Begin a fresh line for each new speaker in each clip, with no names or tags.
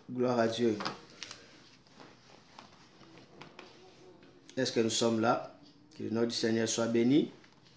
Gloire à Dieu. Est-ce que nous sommes là? Que le nom du Seigneur soit béni.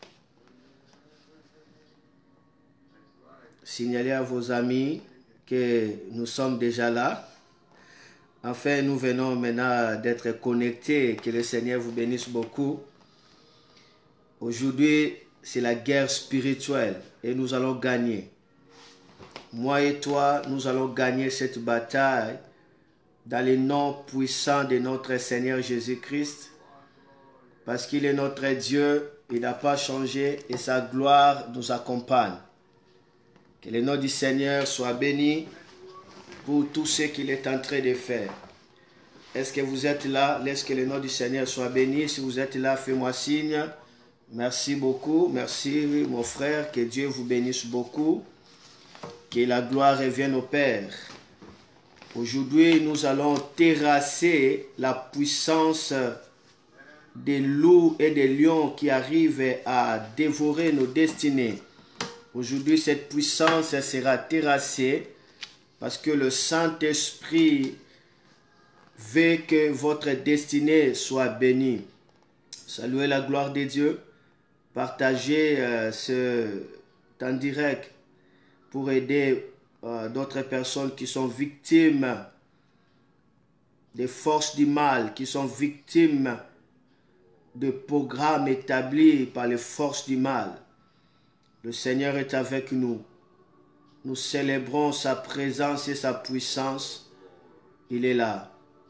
Signalez à vos amis que nous sommes déjà là. Enfin, nous venons maintenant d'être connectés. Que le Seigneur vous bénisse beaucoup. Aujourd'hui, c'est la guerre spirituelle et nous allons gagner. Moi et toi, nous allons gagner cette bataille dans le nom puissant de notre Seigneur Jésus-Christ. Parce qu'il est notre Dieu, il n'a pas changé et sa gloire nous accompagne. Que le nom du Seigneur soit béni pour tout ce qu'il est en train de faire. Est-ce que vous êtes là? Laisse que le nom du Seigneur soit béni. Si vous êtes là, fais-moi signe. Merci beaucoup. Merci mon frère. Que Dieu vous bénisse beaucoup. Que la gloire revienne au Père. Aujourd'hui, nous allons terrasser la puissance des loups et des lions qui arrivent à dévorer nos destinées. Aujourd'hui, cette puissance sera terrassée parce que le Saint-Esprit veut que votre destinée soit bénie. Saluez la gloire de Dieu. Partagez ce temps direct pour aider d'autres personnes qui sont victimes des forces du mal, qui sont victimes de programmes établis par les forces du mal. Le Seigneur est avec nous. Nous célébrons sa présence et sa puissance. Il est là.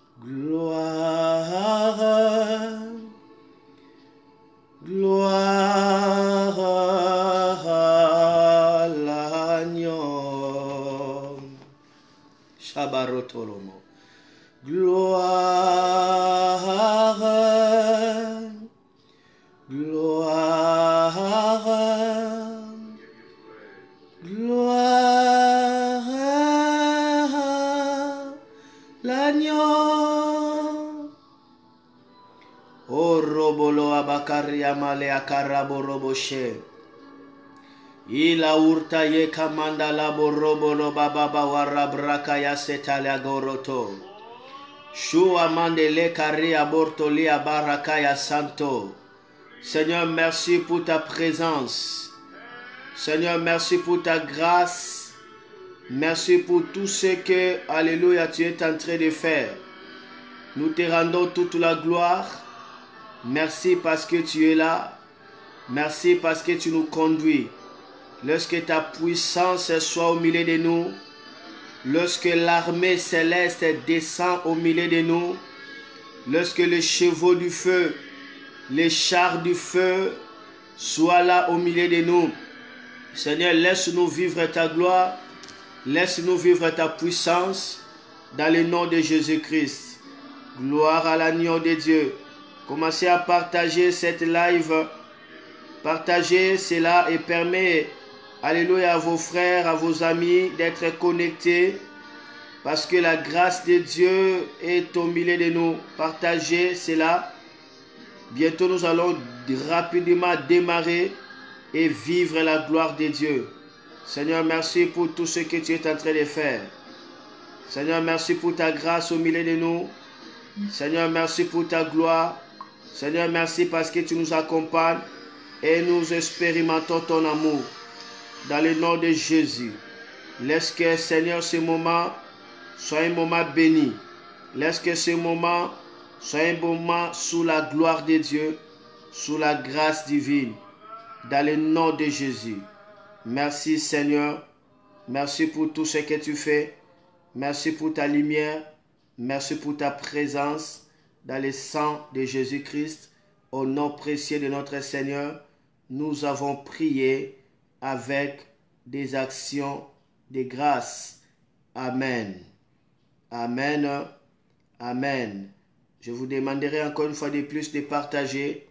Gloire, gloire à l'agneau. Shabarotolomo. Gloire, gloire, gloire à l'agneau. O robolo abakaria male akarabo roboshe. Ila urta ye kamanda labo robolo bababa warabraka ya setale goroto. Shua mandele kari aborto li abaraka ya santo. Seigneur, merci pour ta présence. Seigneur, merci pour ta grâce. Merci pour tout ce que, alléluia, tu es en train de faire. Nous te rendons toute la gloire. Merci parce que tu es là. Merci parce que tu nous conduis. Lorsque ta puissance soit au milieu de nous, lorsque l'armée céleste descend au milieu de nous, lorsque les chevaux du feu, les chars du feu soient là au milieu de nous, Seigneur, laisse-nous vivre ta gloire, laisse-nous vivre ta puissance dans le nom de Jésus-Christ. Gloire à l'agneau de Dieu. Commencez à partager cette live. Partagez cela et permet, alléluia, à vos frères, à vos amis d'être connectés parce que la grâce de Dieu est au milieu de nous. Partagez cela. Bientôt, nous allons rapidement démarrer et vivre la gloire de Dieu. Seigneur, merci pour tout ce que tu es en train de faire. Seigneur, merci pour ta grâce au milieu de nous. Seigneur, merci pour ta gloire. Seigneur, merci parce que tu nous accompagnes et nous expérimentons ton amour. Dans le nom de Jésus, laisse que, Seigneur, ce moment soit un moment béni. Laisse que ce moment soit un moment sous la gloire de Dieu, sous la grâce divine. Dans le nom de Jésus. Merci, Seigneur. Merci pour tout ce que tu fais. Merci pour ta lumière. Merci pour ta présence dans le sang de Jésus-Christ. Au nom précieux de notre Seigneur, nous avons prié avec des actions de grâce. Amen. Amen. Amen. Je vous demanderai encore une fois de plus de partager,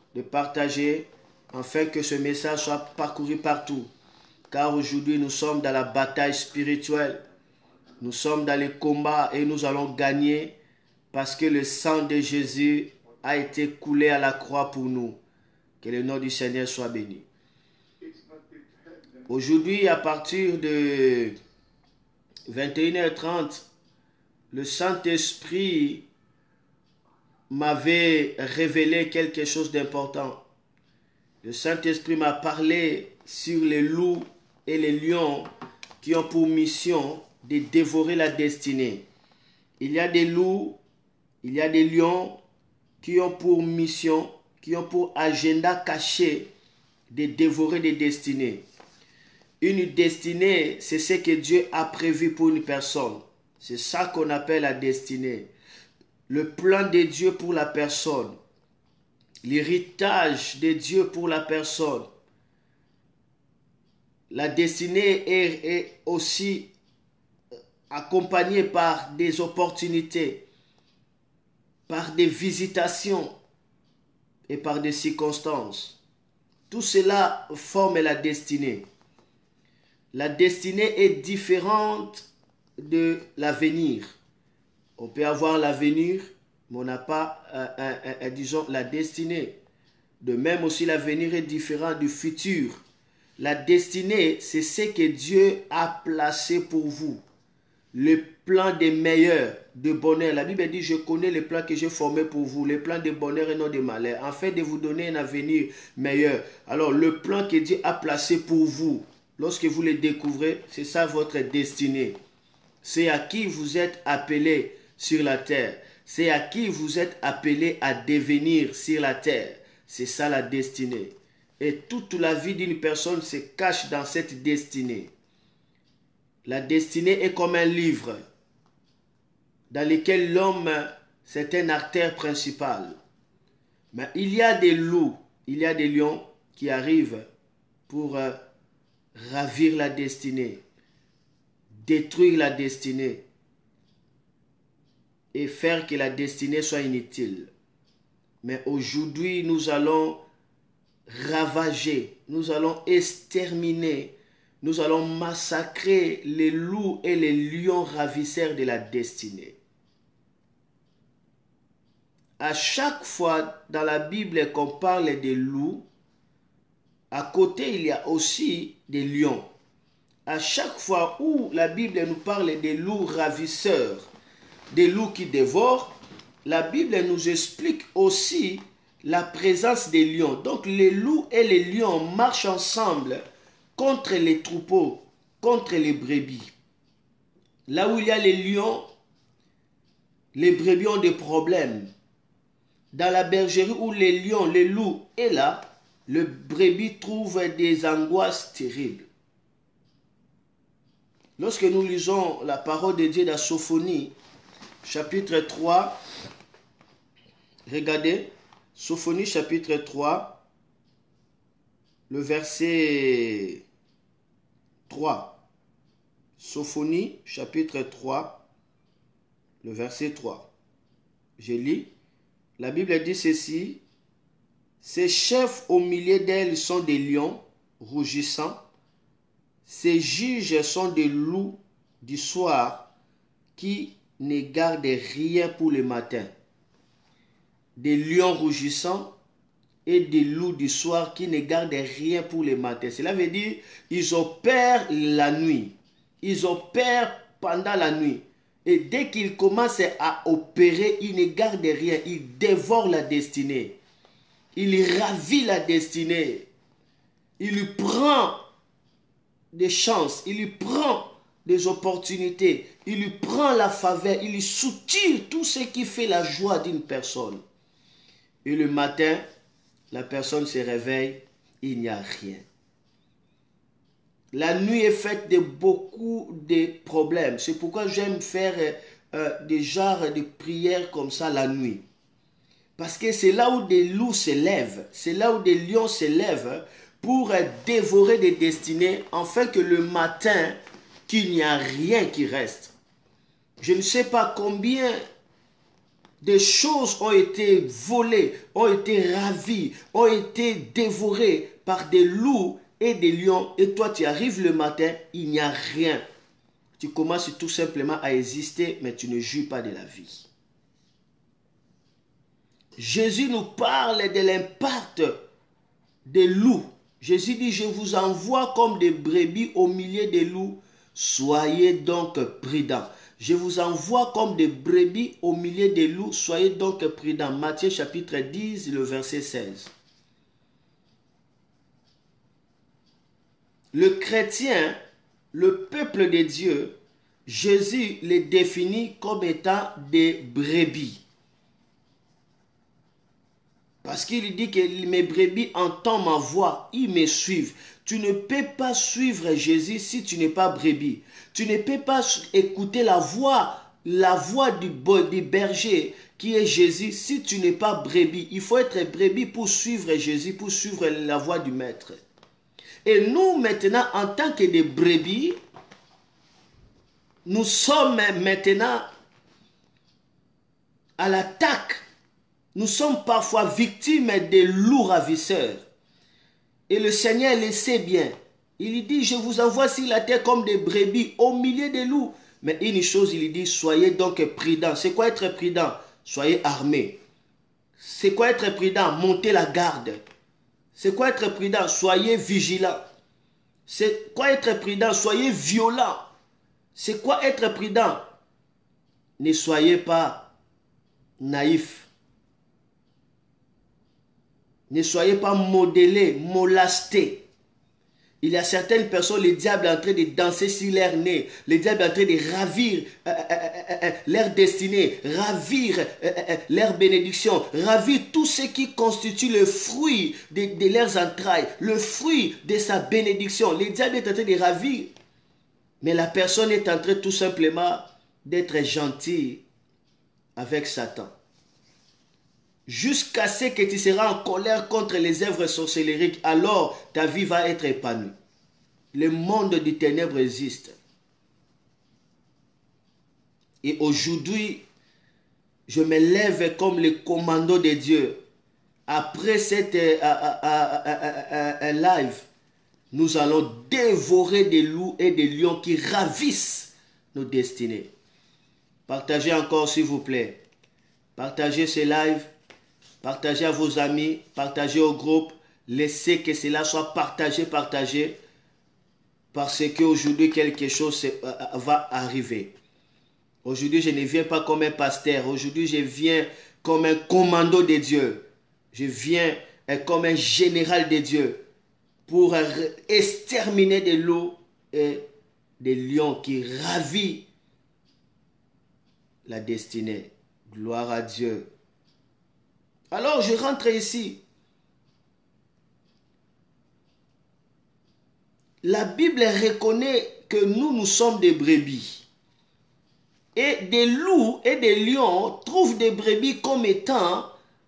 afin que ce message soit parcouru partout. Car aujourd'hui, nous sommes dans la bataille spirituelle. Nous sommes dans les combats et nous allons gagner parce que le sang de Jésus a été coulé à la croix pour nous. Que le nom du Seigneur soit béni. Aujourd'hui, à partir de 21h30, le Saint-Esprit m'avait révélé quelque chose d'important. Le Saint-Esprit m'a parlé sur les loups et les lions qui ont pour mission de dévorer la destinée. Il y a des loups, il y a des lions qui ont pour mission, qui ont pour agenda caché de dévorer des destinées. Une destinée, c'est ce que Dieu a prévu pour une personne. C'est ça qu'on appelle la destinée. Le plan de Dieu pour la personne. L'héritage de Dieu pour la personne. La destinée est aussi accompagnée par des opportunités, par des visitations et par des circonstances. Tout cela forme la destinée. La destinée est différente de l'avenir. On peut avoir l'avenir, mais on n'a pas, disons, la destinée. De même aussi, l'avenir est différent du futur. La destinée, c'est ce que Dieu a placé pour vous. Le plan des meilleurs, de bonheur. La Bible dit, je connais les plans que j'ai formés pour vous, les plans de bonheur et non de malheur, afin de vous donner un avenir meilleur. Alors, le plan que Dieu a placé pour vous, lorsque vous le découvrez, c'est ça votre destinée. C'est à qui vous êtes appelé sur la terre. C'est à qui vous êtes appelé à devenir sur la terre. C'est ça la destinée. Et toute la vie d'une personne se cache dans cette destinée. La destinée est comme un livre dans lequel l'homme, c'est un acteur principal. Mais il y a des loups, il y a des lions qui arrivent pour ravir la destinée, détruire la destinée et faire que la destinée soit inutile. Mais aujourd'hui, nous allons ravager, nous allons exterminer, nous allons massacrer les loups et les lions ravisseurs de la destinée. À chaque fois dans la Bible qu'on parle des loups, à côté il y a aussi des lions. À chaque fois où la Bible nous parle des loups ravisseurs, des loups qui dévorent, la Bible nous explique aussi la présence des lions. Donc les loups et les lions marchent ensemble contre les troupeaux, contre les brebis. Là où il y a les lions, les brebis ont des problèmes. Dans la bergerie où les lions, les loups est là, le brebis trouve des angoisses terribles. Lorsque nous lisons la parole de Dieu dans Sophonie, chapitre 3, regardez, Sophonie chapitre 3, le verset 3. Sophonie chapitre 3, le verset 3. Je lis. La Bible dit ceci. Ses chefs au milieu d'elles sont des lions rougissants. Ses juges sont des loups du soir qui ne gardent rien pour le matin. Des lions rougissants et des loups du soir qui ne gardent rien pour le matin. Cela veut dire ils opèrent la nuit. Ils opèrent pendant la nuit. Et dès qu'ils commencent à opérer, ils ne gardent rien. Ils dévorent la destinée. Il ravit la destinée. Il lui prend des chances. Il lui prend des opportunités. Il lui prend la faveur. Il lui soutire tout ce qui fait la joie d'une personne. Et le matin, la personne se réveille. Il n'y a rien. La nuit est faite de beaucoup de problèmes. C'est pourquoi j'aime faire des genres de prières comme ça la nuit. Parce que c'est là où des loups se lèvent. C'est là où des lions se lèvent pour dévorer des destinées, afin que le matin, qu'il n'y a rien qui reste. Je ne sais pas combien de choses ont été volées, ont été ravies, ont été dévorées par des loups et des lions, et toi tu arrives le matin, il n'y a rien. Tu commences tout simplement à exister, mais tu ne jouis pas de la vie. Jésus nous parle de l'impact des loups. Jésus dit, je vous envoie comme des brebis au milieu des loups, soyez donc prudents. Je vous envoie comme des brebis au milieu des loups. Soyez donc prudents. Matthieu chapitre 10, le verset 16. Le chrétien, le peuple de Dieu, Jésus les définit comme étant des brebis. Parce qu'il dit que mes brebis entendent ma voix, ils me suivent. Tu ne peux pas suivre Jésus si tu n'es pas brebis. Tu ne peux pas écouter la voix du berger qui est Jésus si tu n'es pas brebis. Il faut être brebis pour suivre Jésus, pour suivre la voix du maître. Et nous maintenant, en tant que des brebis, nous sommes maintenant à l'attaque. Nous sommes parfois victimes des loups ravisseurs. Et le Seigneur le sait bien. Il dit, je vous envoie sur la terre comme des brebis au milieu des loups. Mais une chose, il dit, soyez donc prudents. C'est quoi être prudent? Soyez armés. C'est quoi être prudent? Montez la garde. C'est quoi être prudent? Soyez vigilants. C'est quoi être prudent? Soyez violents. C'est quoi être prudent? Ne soyez pas naïfs. Ne soyez pas modélés, molestés. Il y a certaines personnes, le diable est en train de danser sur leur nez. Le diable est en train de ravir leur destinée, ravir leur bénédiction, ravir tout ce qui constitue le fruit de leurs entrailles, le fruit de sa bénédiction. Le diable est en train de ravir. Mais la personne est en train tout simplement d'être gentille avec Satan. Jusqu'à ce que tu seras en colère contre les œuvres sorcellériques, alors ta vie va être épanouie. Le monde des ténèbres existe. Et aujourd'hui, je me lève comme le commando de Dieu. Après cette live, nous allons dévorer des loups et des lions qui ravissent nos destinées. Partagez encore s'il vous plaît. Partagez ce live. Partagez à vos amis, partagez au groupe, laissez que cela soit partagé. Parce qu'aujourd'hui, quelque chose va arriver. Aujourd'hui, je ne viens pas comme un pasteur. Aujourd'hui, je viens comme un commando de Dieu. Je viens comme un général de Dieu pour exterminer des loups et des lions qui ravissent la destinée. Gloire à Dieu. Alors je rentre ici. La Bible reconnaît que nous sommes des brebis. Et des loups et des lions trouvent des brebis comme étant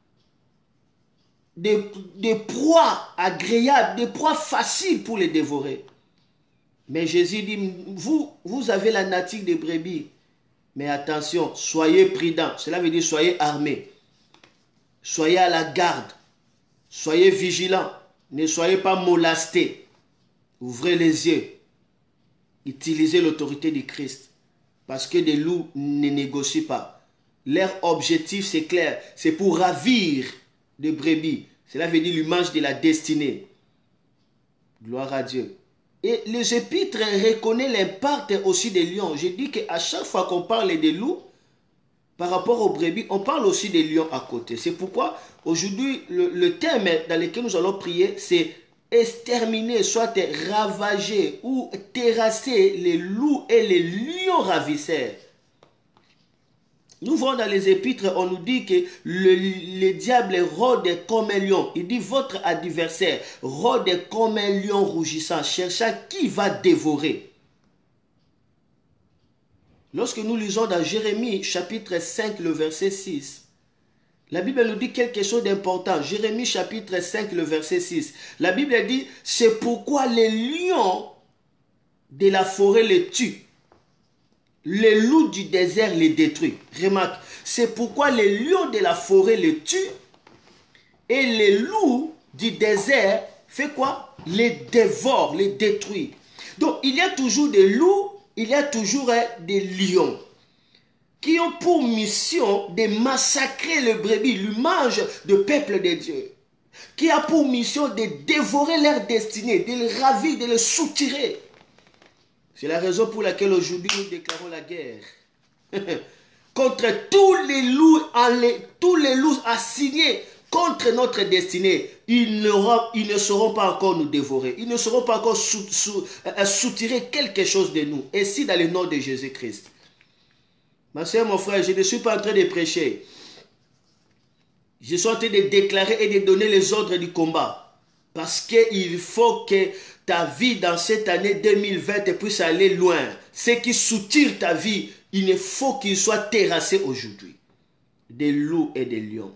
des proies agréables, des proies faciles pour les dévorer. Mais Jésus dit, vous avez la nature des brebis. Mais attention, soyez prudents. Cela veut dire soyez armés. Soyez à la garde. Soyez vigilants. Ne soyez pas molestés. Ouvrez les yeux. Utilisez l'autorité du Christ. Parce que des loups ne négocient pas. Leur objectif, c'est clair. C'est pour ravir des brebis. Cela veut dire l'image de la destinée. Gloire à Dieu. Et les épîtres reconnaissent l'impact aussi des lions. Je dis qu'à chaque fois qu'on parle des loups, par rapport aux brebis, on parle aussi des lions à côté. C'est pourquoi aujourd'hui, le thème dans lequel nous allons prier, c'est exterminer, soit ravager ou terrasser les loups et les lions ravisseurs. Nous voyons dans les épîtres, on nous dit que le diable rôde comme un lion. Il dit votre adversaire rôde comme un lion rougissant, cherchant qui va dévorer. Lorsque nous lisons dans Jérémie chapitre 5, le verset 6, la Bible nous dit quelque chose d'important. Jérémie chapitre 5, le verset 6. La Bible dit, c'est pourquoi les lions de la forêt les tuent. Les loups du désert les détruisent. Remarque, c'est pourquoi les lions de la forêt les tuent et les loups du désert fait quoi? Les dévorent, les détruisent. Donc il y a toujours des loups, il y a toujours des lions qui ont pour mission de massacrer le brebis, l'image de peuple de Dieu, qui a pour mission de dévorer leur destinée, de les ravir, de les soutirer. C'est la raison pour laquelle aujourd'hui nous déclarons la guerre contre tous les loups assignés contre notre destinée. Ils ne sauront pas encore nous dévorer. Ils ne sauront pas encore soutirer quelque chose de nous. Et si dans le nom de Jésus-Christ. Ma soeur, mon frère, je ne suis pas en train de prêcher. Je suis en train de déclarer et de donner les ordres du combat. Parce qu'il faut que ta vie dans cette année 2020 puisse aller loin. Ce qui soutire ta vie, il faut qu'il soit terrassé aujourd'hui. Des loups et des lions.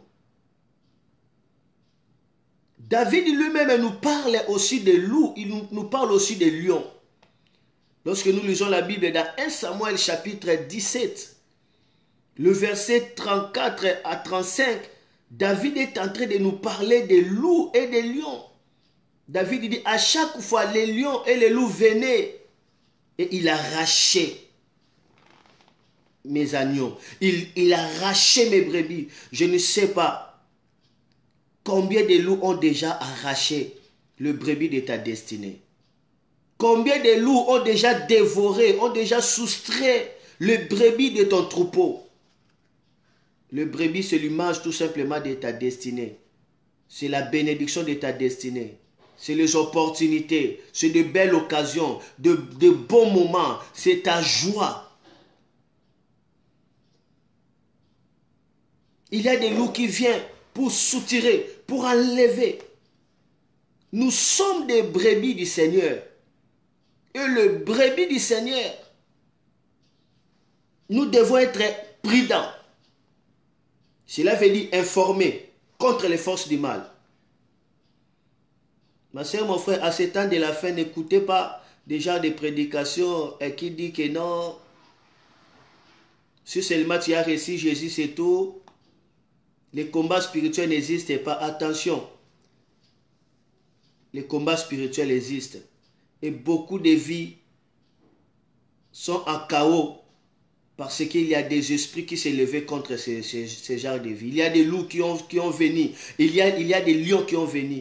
David lui-même nous parle aussi des loups, il nous parle aussi des lions. Lorsque nous lisons la Bible dans 1 Samuel chapitre 17, le verset 34 à 35, David est en train de nous parler des loups et des lions. David dit, à chaque fois les lions et les loups venaient et il arrachait mes agneaux, il arrachait mes brebis. Je ne sais pas combien de loups ont déjà arraché le brebis de ta destinée. Combien de loups ont déjà dévoré, ont déjà soustrait le brebis de ton troupeau. Le brebis, c'est l'image tout simplement de ta destinée. C'est la bénédiction de ta destinée. C'est les opportunités, c'est de belles occasions, de bons moments, c'est ta joie. Il y a des loups qui viennent pour soutirer, pour enlever. Nous sommes des brebis du Seigneur. Et le brebis du Seigneur, nous devons être prudents. Cela veut dire informer contre les forces du mal. Ma soeur, mon frère, à ce temps de la fin, n'écoutez pas déjà des prédications qui disent que non, si seulement tu as reçu Jésus, c'est tout. Les combats spirituels n'existent pas. Attention, les combats spirituels existent. Et beaucoup de vies sont en chaos parce qu'il y a des esprits qui s'est levé contre ce genre de vie. Il y a des loups qui ont venu. Il y a des lions qui ont venu.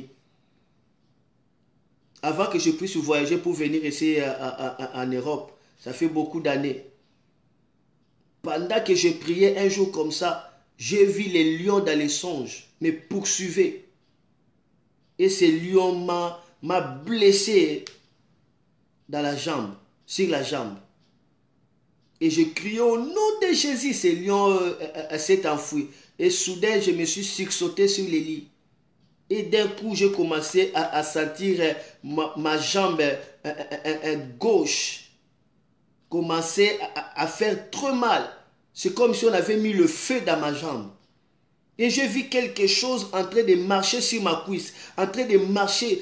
Avant que je puisse voyager pour venir ici en Europe, ça fait beaucoup d'années. Pendant que je priais un jour comme ça, j'ai vu les lions dans les songes me poursuivaient. Et ces lions m'a blessé dans la jambe, sur la jambe. Et je criais au nom de Jésus, ces lions s'est enfui. Et soudain, je me suis sursauté sur les lits. Et d'un coup, j'ai commencé à sentir ma jambe gauche commencer à faire trop mal. C'est comme si on avait mis le feu dans ma jambe. Et j'ai vu quelque chose en train de marcher sur ma cuisse. En train de marcher.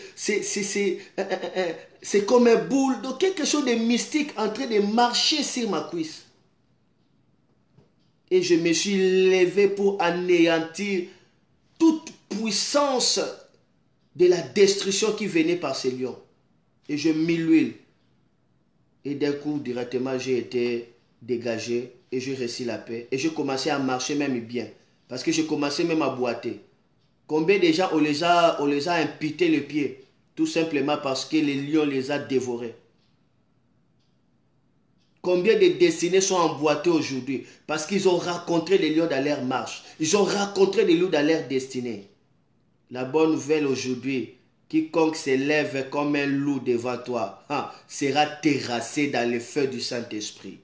C'est comme un boule. Donc quelque chose de mystique en train de marcher sur ma cuisse. Et je me suis levé pour anéantir toute puissance de la destruction qui venait par ces lions. Et je mis l'huile. Et d'un coup, directement, j'ai été dégagé. Et j'ai reçu la paix. Et j'ai commencé à marcher même bien. Parce que j'ai commencé même à boiter. Combien de gens on les a imputés le pied? Tout simplement parce que les lions les a dévorés. Combien de destinées sont emboîtées aujourd'hui? Parce qu'ils ont rencontré les lions dans leur marche. Ils ont rencontré les loups dans leur destinée. La bonne nouvelle aujourd'hui, quiconque s'élève comme un loup devant toi, sera terrassé dans le feu du Saint-Esprit.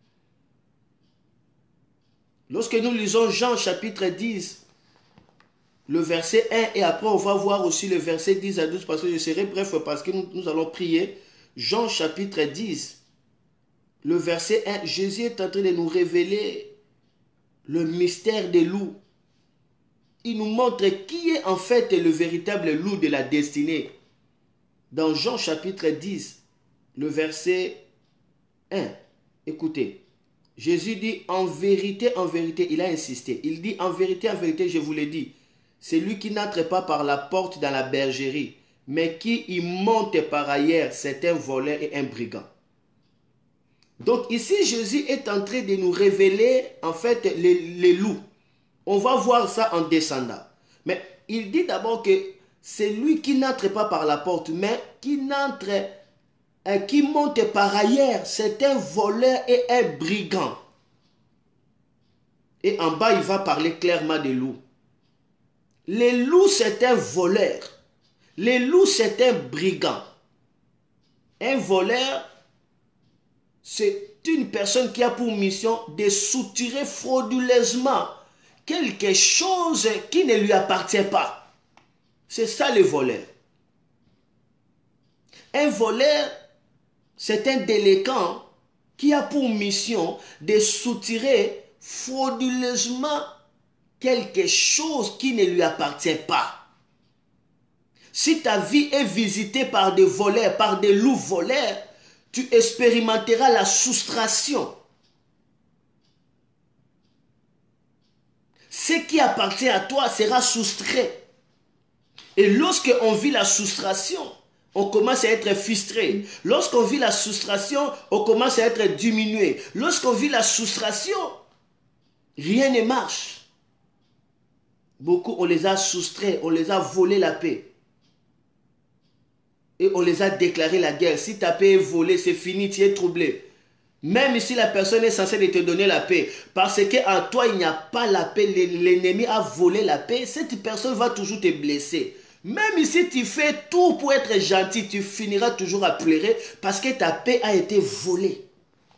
Lorsque nous lisons Jean chapitre 10, le verset 1, et après on va voir aussi le verset 10 à 12, parce que je serai bref, parce que nous allons prier. Jean chapitre 10, le verset 1, Jésus est en train de nous révéler le mystère des loups. Il nous montre qui est en fait le véritable loup de la destinée. Dans Jean chapitre 10, le verset 1, écoutez. Jésus dit, en vérité, il a insisté. Il dit, en vérité, je vous l'ai dit, celui qui n'entre pas par la porte dans la bergerie, mais qui y monte par ailleurs, c'est un voleur et un brigand. Donc ici, Jésus est en train de nous révéler, en fait, les loups. On va voir ça en descendant. Mais il dit d'abord que c'est lui qui n'entre pas par la porte, mais qui monte par ailleurs, c'est un voleur et un brigand. Et en bas, il va parler clairement des loups. Les loups, c'est un voleur. Les loups, c'est un brigand. Un voleur, c'est une personne qui a pour mission de soutirer frauduleusement quelque chose qui ne lui appartient pas. C'est ça le voleur. Un voleur, c'est un délinquant qui a pour mission de soutirer frauduleusement quelque chose qui ne lui appartient pas. Si ta vie est visitée par des voleurs, par des loups voleurs, tu expérimenteras la soustraction. Ce qui appartient à toi sera soustrait. Et lorsqu'on vit la soustraction, on commence à être frustré. Lorsqu'on vit la soustraction, on commence à être diminué. Lorsqu'on vit la soustraction, rien ne marche. Beaucoup, on les a soustraits, on les a volé la paix. Et on les a déclaré la guerre. Si ta paix est volée, c'est fini, tu es troublé. Même si la personne est censée te donner la paix, parce qu'en toi, il n'y a pas la paix, l'ennemi a volé la paix, cette personne va toujours te blesser. Même si tu fais tout pour être gentil, tu finiras toujours à pleurer parce que ta paix a été volée.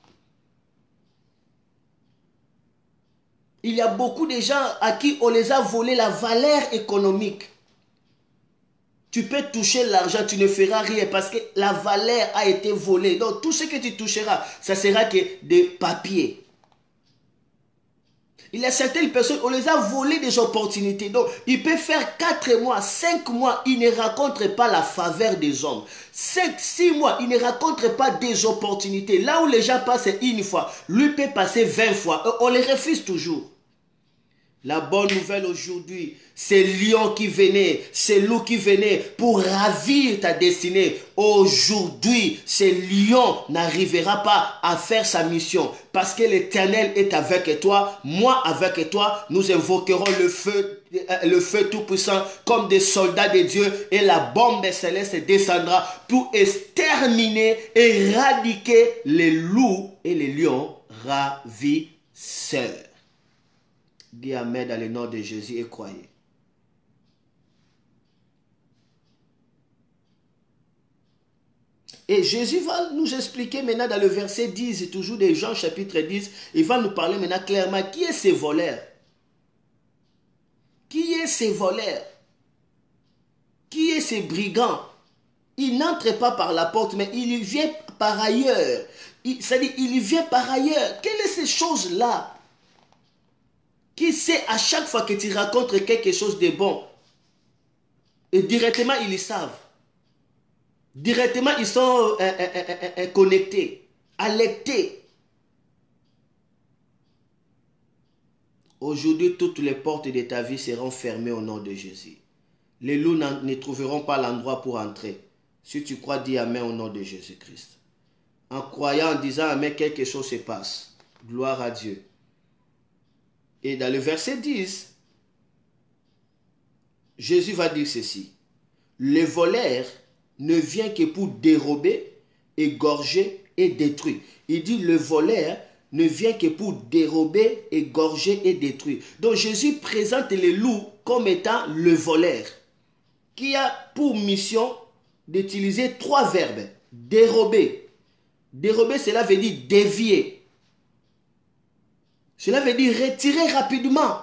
Il y a beaucoup de gens à qui on les a volé la valeur économique. Tu peux toucher l'argent, tu ne feras rien parce que la valeur a été volée. Donc tout ce que tu toucheras, ça sera que des papiers. Il y a certaines personnes, on les a volé des opportunités. Donc, il peut faire 4 mois, 5 mois, il ne rencontre pas la faveur des hommes. 5, 6 mois, il ne rencontre pas des opportunités. Là où les gens passent une fois, lui peut passer 20 fois. On les refuse toujours. La bonne nouvelle aujourd'hui, c'est lion qui venait, c'est loup qui venait pour ravir ta destinée. Aujourd'hui, ce lion n'arrivera pas à faire sa mission parce que l'Éternel est avec toi, moi avec toi. Nous invoquerons le feu tout-puissant comme des soldats de Dieu et la bombe céleste descendra pour exterminer, éradiquer les loups et les lions ravisseurs. Dis Amen dans le nom de Jésus et croyez. Et Jésus va nous expliquer maintenant dans le verset 10, toujours de Jean chapitre 10, il va nous parler maintenant clairement qui est ce voleur. Qui est ce voleur? Qui est ce brigand? Il n'entre pas par la porte, mais il vient par ailleurs. C'est-à-dire, il vient par ailleurs. Quelles sont ces choses-là? Qui sait à chaque fois que tu rencontres quelque chose de bon, et directement ils le savent. Directement ils sont connectés, alertés. Aujourd'hui, toutes les portes de ta vie seront fermées au nom de Jésus. Les loups ne trouveront pas l'endroit pour entrer. Si tu crois, dis Amen au nom de Jésus-Christ. En croyant, en disant Amen, quelque chose se passe. Gloire à Dieu. Et dans le verset 10, Jésus va dire ceci. Le voleur ne vient que pour dérober, égorger et détruire. Il dit le voleur ne vient que pour dérober, égorger et détruire. Donc Jésus présente les loups comme étant le voleur, qui a pour mission d'utiliser 3 verbes. Dérober. Dérober, cela veut dire dévier. Cela veut dire retirer rapidement,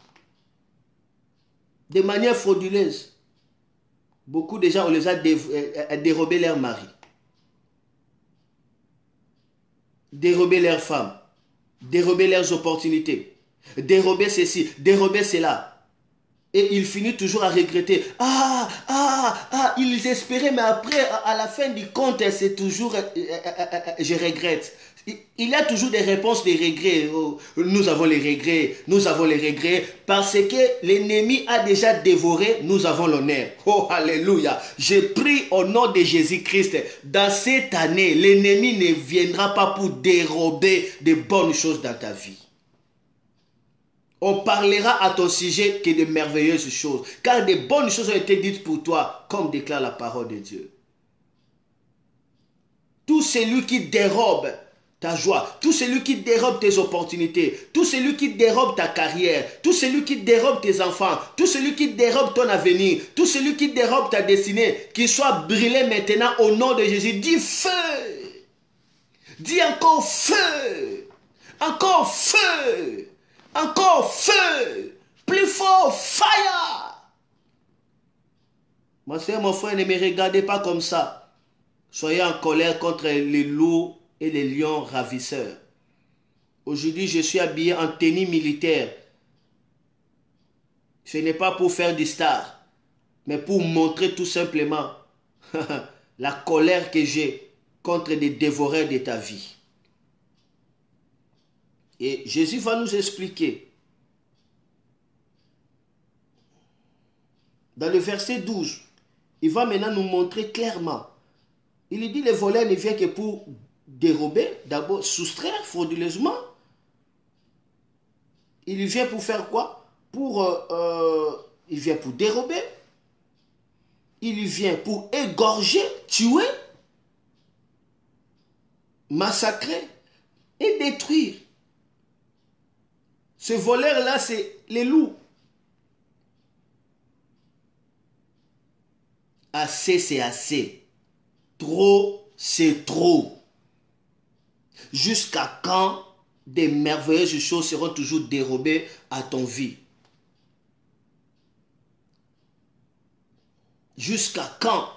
de manière frauduleuse. Beaucoup de gens, on les a dérobé leur mari, dérobé leurs femmes, dérobé leurs opportunités, dérobé ceci, dérobé cela. Et ils finissent toujours à regretter. Ils espéraient, mais après, à la fin du compte, c'est toujours, je regrette. Il y a toujours des réponses de regrets. Oh, nous avons les regrets, nous avons les regrets, parce que l'ennemi a déjà dévoré, nous avons l'honneur. Oh, alléluia. Je prie au nom de Jésus-Christ. Dans cette année, l'ennemi ne viendra pas pour dérober de bonnes choses dans ta vie. On parlera à ton sujet que de merveilleuses choses, car de bonnes choses ont été dites pour toi, comme déclare la parole de Dieu. Tout celui qui dérobe, ta joie, tout celui qui dérobe tes opportunités, tout celui qui dérobe ta carrière, tout celui qui dérobe tes enfants, tout celui qui dérobe ton avenir, tout celui qui dérobe ta destinée, qu'il soit brûlé maintenant au nom de Jésus. Dis feu. Dis encore feu. Encore feu. Encore feu. Plus fort, fire. Mon frère, mon frère, ne me regardez pas comme ça. Soyez en colère contre les loups et les lions ravisseurs. Aujourd'hui, je suis habillé en tenue militaire. Ce n'est pas pour faire des stars, mais pour montrer tout simplement la colère que j'ai contre les dévoreurs de ta vie. Et Jésus va nous expliquer. Dans le verset 12, il va maintenant nous montrer clairement. Il dit, le voleur ne vient que pour dérober, d'abord soustraire frauduleusement. Il vient pour faire quoi? Il vient pour dérober. Il vient pour égorger, tuer, massacrer et détruire. Ce voleur-là, c'est les loups. Assez, c'est assez. Trop, c'est trop. Jusqu'à quand des merveilleuses choses seront toujours dérobées à ton vie? Jusqu'à quand?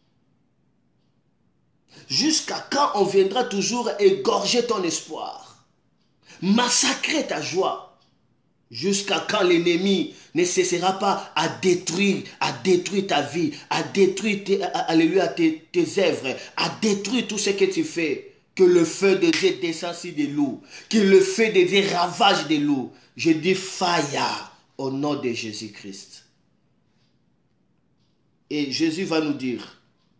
Jusqu'à quand on viendra toujours égorger ton espoir? Massacrer ta joie? Jusqu'à quand l'ennemi ne cessera pas à détruire ta vie, à détruire tes œuvres, à détruire tout ce que tu fais? Que le feu de Dieu descende sur des loups, que le feu de Dieu ravage des loups. Je dis fire au nom de Jésus-Christ. Et Jésus va nous dire,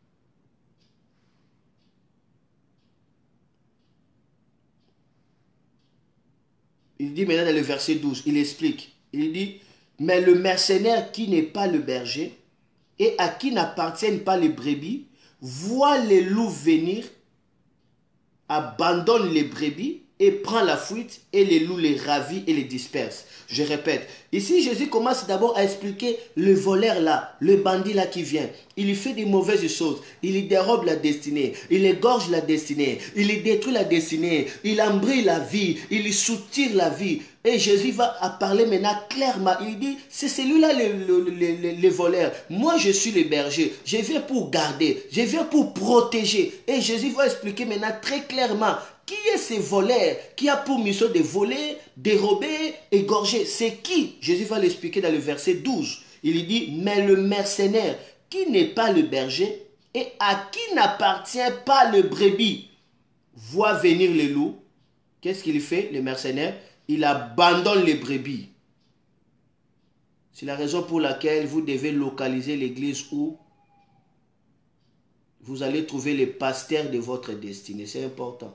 il dit maintenant dans le verset 12, il explique, il dit, mais le mercenaire qui n'est pas le berger et à qui n'appartiennent pas les brebis, voit les loups venir, abandonne les brebis et prend la fuite et les loups les ravit et les disperse. Je répète, ici Jésus commence d'abord à expliquer le voleur là, le bandit là qui vient. Il lui fait des mauvaises choses, il lui dérobe la destinée, il égorge la destinée, il lui détruit la destinée, il embrouille la vie, il lui soutire la vie. Et Jésus va parler maintenant clairement. Il dit, c'est celui-là le voleur. Moi, je suis le berger. Je viens pour garder. Je viens pour protéger. Et Jésus va expliquer maintenant très clairement qui est ce voleur qui a pour mission de voler, dérober, égorger. C'est qui? Jésus va l'expliquer dans le verset 12. Il dit, mais le mercenaire qui n'est pas le berger et à qui n'appartient pas le brebis voit venir les loups. Qu'est-ce qu'il fait, le mercenaire? Il abandonne les brebis. C'est la raison pour laquelle vous devez localiser l'église où vous allez trouver les pasteurs de votre destinée. C'est important.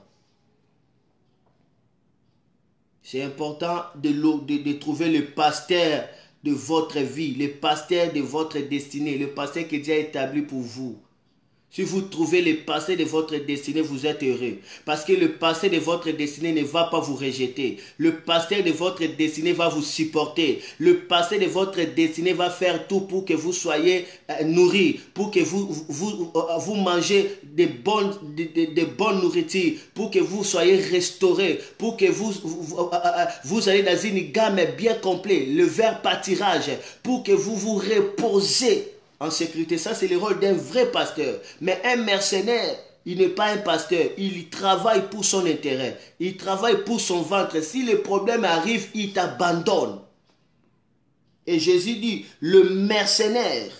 C'est important de trouver le pasteur de votre vie, le pasteur de votre destinée, le pasteur qui est déjà établi pour vous. Si vous trouvez le pasteur de votre destinée, vous êtes heureux. Parce que le pasteur de votre destinée ne va pas vous rejeter. Le pasteur de votre destinée va vous supporter. Le pasteur de votre destinée va faire tout pour que vous soyez nourris, pour que vous mangez de bonnes nourritures, pour que vous soyez restaurés, pour que vous allez dans une gamme bien complète, le vert pâturage, pour que vous vous reposez en sécurité. Ça, c'est le rôle d'un vrai pasteur. Mais un mercenaire, il n'est pas un pasteur. Il travaille pour son intérêt. Il travaille pour son ventre. Si le problème arrive, il t'abandonne. Et Jésus dit, le mercenaire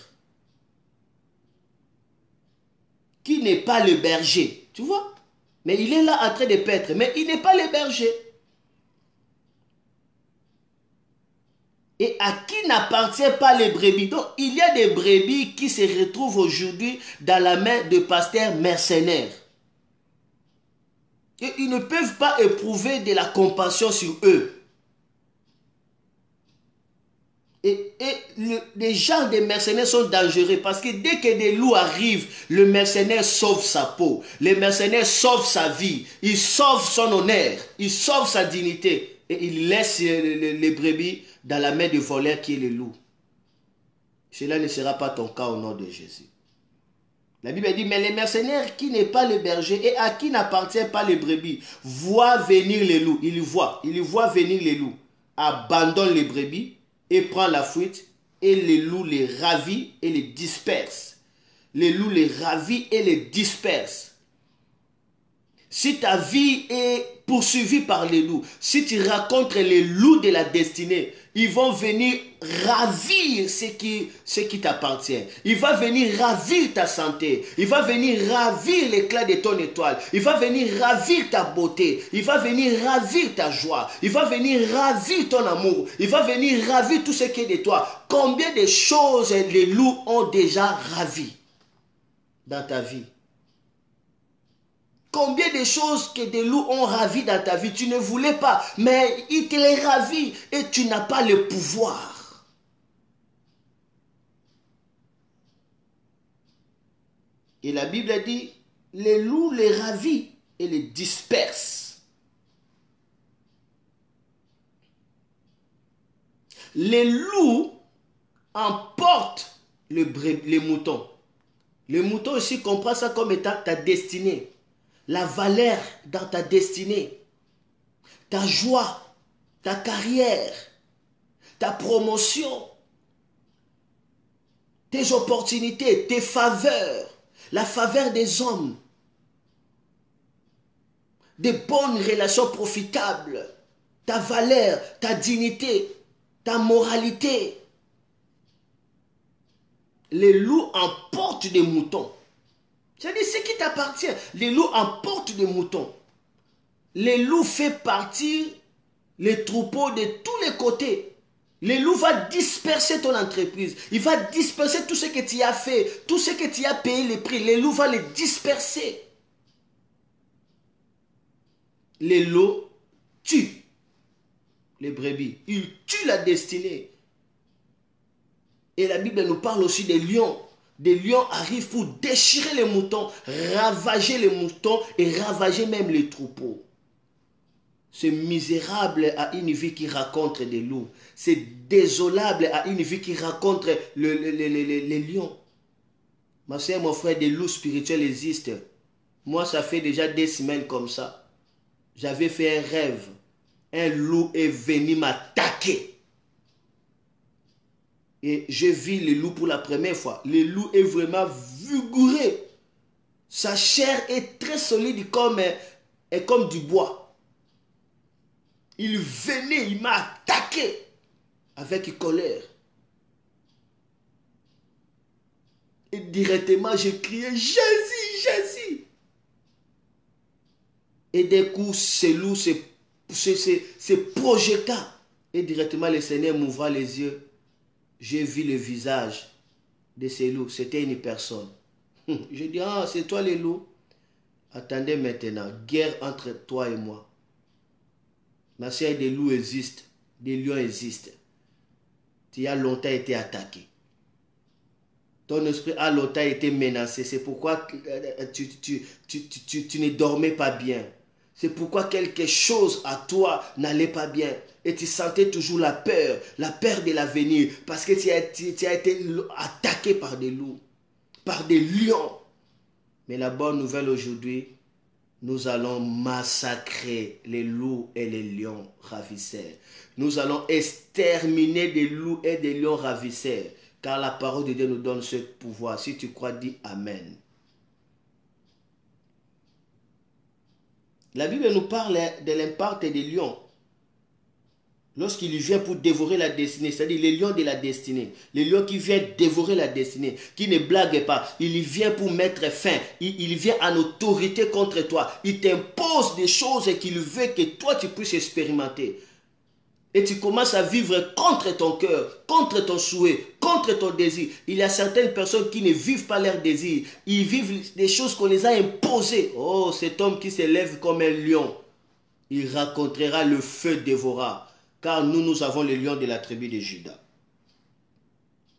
qui n'est pas le berger. Tu vois? Mais il est là en train de paître. Mais il n'est pas le berger. Et à qui n'appartient pas les brebis. Donc, il y a des brebis qui se retrouvent aujourd'hui dans la main de pasteurs mercenaires. Et ils ne peuvent pas éprouver de la compassion sur eux. Les gens des mercenaires sont dangereux parce que dès que des loups arrivent, le mercenaire sauve sa peau. Le mercenaire sauve sa vie. Il sauve son honneur. Il sauve sa dignité. Et il laisse les brebis dans la main du voleur qui est le loup. Cela ne sera pas ton cas au nom de Jésus. La Bible dit, mais les mercenaires qui n'est pas le berger et à qui n'appartient pas les brebis, voient venir les loups. Il voit venir les loups. Abandonne les brebis et prend la fuite, et les loups les ravit et les disperse. Les loups les ravit et les disperse. Si ta vie est poursuivie par les loups, si tu rencontres les loups de la destinée, ils vont venir ravir ce qui t'appartient. Il va venir ravir ta santé. Il va venir ravir l'éclat de ton étoile. Il va venir ravir ta beauté. Il va venir ravir ta joie. Il va venir ravir ton amour. Il va venir ravir tout ce qui est de toi. Combien de choses les loups ont déjà ravi dans ta vie? Combien de choses que des loups ont ravi dans ta vie, tu ne voulais pas, mais ils te les ravit et tu n'as pas le pouvoir. Et la Bible dit, les loups les ravit et les disperse. Les loups emportent les moutons. Les moutons aussi comprennent ça comme étant ta destinée. La valeur dans ta destinée, ta joie, ta carrière, ta promotion, tes opportunités, tes faveurs, la faveur des hommes, des bonnes relations profitables, ta valeur, ta dignité, ta moralité. Les loups emportent des moutons. C'est-à-dire ce qui t'appartient. Les loups emportent des moutons. Les loups font partir les troupeaux de tous les côtés. Les loups vont disperser ton entreprise. Il va disperser tout ce que tu as fait, tout ce que tu as payé les prix. Les loups vont les disperser. Les loups tuent les brebis. Ils tuent la destinée. Et la Bible nous parle aussi des lions. Des lions arrivent pour déchirer les moutons, ravager les moutons et ravager même les troupeaux. C'est misérable à une vie qui rencontre des loups. C'est désolable à une vie qui rencontre les lions. Ma soeur, mon frère, des loups spirituels existent. Moi, ça fait déjà des semaines comme ça. J'avais fait un rêve. Un loup est venu m'attaquer. Et je vis le loup pour la première fois. Le loup est vraiment vigoureux. Sa chair est très solide comme du bois. Il venait, il m'a attaqué avec colère. Et directement, j'ai crié, Jésus, Jésus. Et d'un coup, ce loup se projeta. Et directement, le Seigneur m'ouvra les yeux. J'ai vu le visage de ces loups. C'était une personne. Je dis, ah, c'est toi les loups. Attendez maintenant, guerre entre toi et moi. Ma soeur, des loups existent, des lions existent. Tu as longtemps été attaqué. Ton esprit a longtemps été menacé. C'est pourquoi tu ne dormais pas bien. C'est pourquoi quelque chose à toi n'allait pas bien. Et tu sentais toujours la peur de l'avenir. Parce que tu as été attaqué par des loups, par des lions. Mais la bonne nouvelle aujourd'hui, nous allons massacrer les loups et les lions ravisseurs. Nous allons exterminer des loups et des lions ravisseurs. Car la parole de Dieu nous donne ce pouvoir. Si tu crois, dis Amen. La Bible nous parle de l'impact des lions. Lorsqu'il vient pour dévorer la destinée, c'est-à-dire les lions de la destinée, les lions qui viennent dévorer la destinée, qui ne blaguent pas, il vient pour mettre fin, il vient en autorité contre toi, il t'impose des choses qu'il veut que toi tu puisses expérimenter. Et tu commences à vivre contre ton cœur, contre ton souhait, contre ton désir. Il y a certaines personnes qui ne vivent pas leur désir. Ils vivent des choses qu'on les a imposées. Oh, cet homme qui s'élève comme un lion, il rencontrera le feu dévorant. Car nous avons les lions de la tribu de Juda.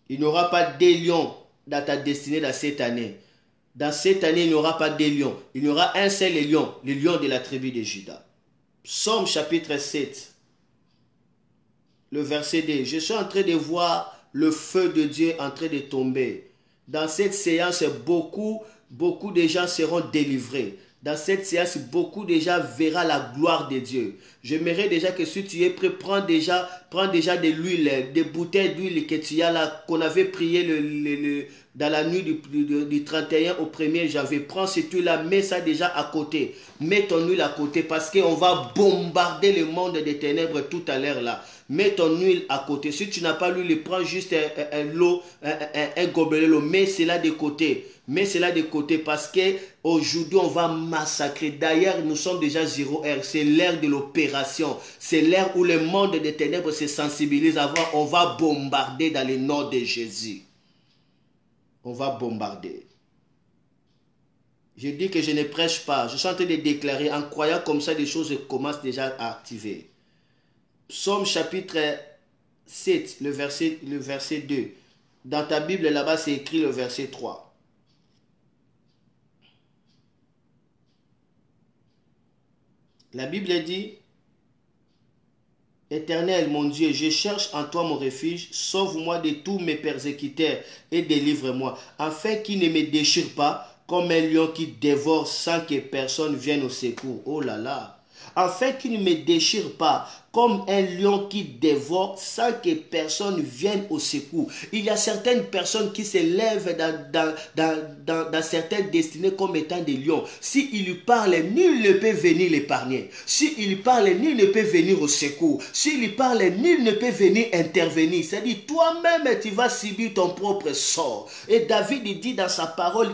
Il n'y aura pas des lions dans ta destinée dans cette année. Dans cette année, il n'y aura pas des lions. Il y aura un seul lion, le lion de la tribu de Juda. Psaume chapitre 7, le verset 2. Je suis en train de voir le feu de Dieu en train de tomber. Dans cette séance, beaucoup de gens seront délivrés. Dans cette séance, beaucoup de gens verront la gloire de Dieu. J'aimerais déjà que si tu es prêt, prends déjà de l'huile, des bouteilles d'huile que tu as là, qu'on avait prié dans la nuit du 31 au 1er janvier. Prends cette huile-là, mets ça déjà à côté. Mets ton huile à côté parce qu'on va bombarder le monde des ténèbres tout à l'heure là. Mets ton huile à côté. Si tu n'as pas l'huile, prends juste un gobelet d'eau. Mets cela de côté. Mets cela de côté parce qu'aujourd'hui, on va massacrer. D'ailleurs, nous sommes déjà 0 heure. C'est l'ère de l'opération. C'est l'ère où le monde des ténèbres se sensibilise. Avant, on va bombarder dans le nom de Jésus. On va bombarder. Je dis que je ne prêche pas. Je suis en train de déclarer. En croyant comme ça, les choses commencent déjà à activer. Psaume chapitre 7, le verset 2. Dans ta Bible, là-bas, c'est écrit le verset 3. La Bible dit, Éternel, mon Dieu, je cherche en toi mon refuge, sauve-moi de tous mes persécuteurs et délivre-moi, afin qu'ils ne me déchirent pas comme un lion qui dévore sans que personne vienne au secours. Oh là là! Afin qu'il ne me déchire pas comme un lion qui dévore sans que personne vienne au secours. Il y a certaines personnes qui se lèvent dans certaines destinées comme étant des lions. S'il lui parle, nul ne peut venir l'épargner. S'il lui parle, nul ne peut venir au secours. S'il lui parle, nul ne peut venir intervenir. C'est-à-dire, toi-même, tu vas subir ton propre sort. Et David dit dans sa parole,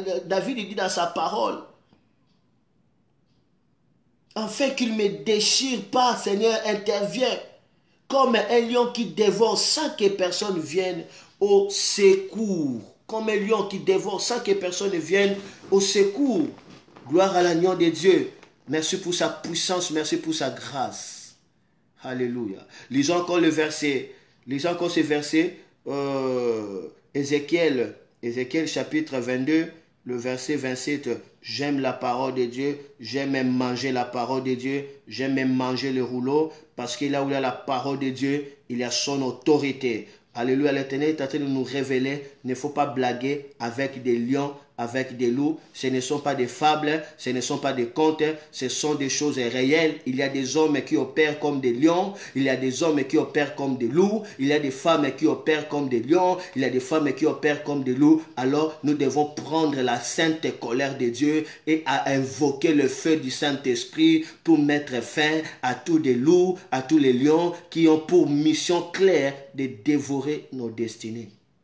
afin qu'il ne me déchire pas, Seigneur, interviens. Comme un lion qui dévore sans que personne vienne au secours. Comme un lion qui dévore sans que personne vienne au secours. Gloire à l'agneau de Dieu. Merci pour sa puissance, merci pour sa grâce. Alléluia. Lisons encore le verset. Lisons encore ce verset. Ézéchiel chapitre 22. Le verset 27, j'aime la parole de Dieu, j'aime même manger la parole de Dieu, j'aime même manger le rouleau, parce que là où il y a la parole de Dieu, il y a son autorité. Alléluia, l'Éternel est en train de nous révéler, il ne faut pas blaguer avec des lions, avec des loups. Ce ne sont pas des fables, ce ne sont pas des contes, ce sont des choses réelles. Il y a des hommes qui opèrent comme des lions, il y a des hommes qui opèrent comme des loups, il y a des femmes qui opèrent comme des lions, il y a des femmes qui opèrent comme des loups. Alors nous devons prendre la sainte colère de Dieu et à invoquer le feu du Saint-Esprit pour mettre fin à tous les loups, à tous les lions qui ont pour mission claire de dévorer nos destinées.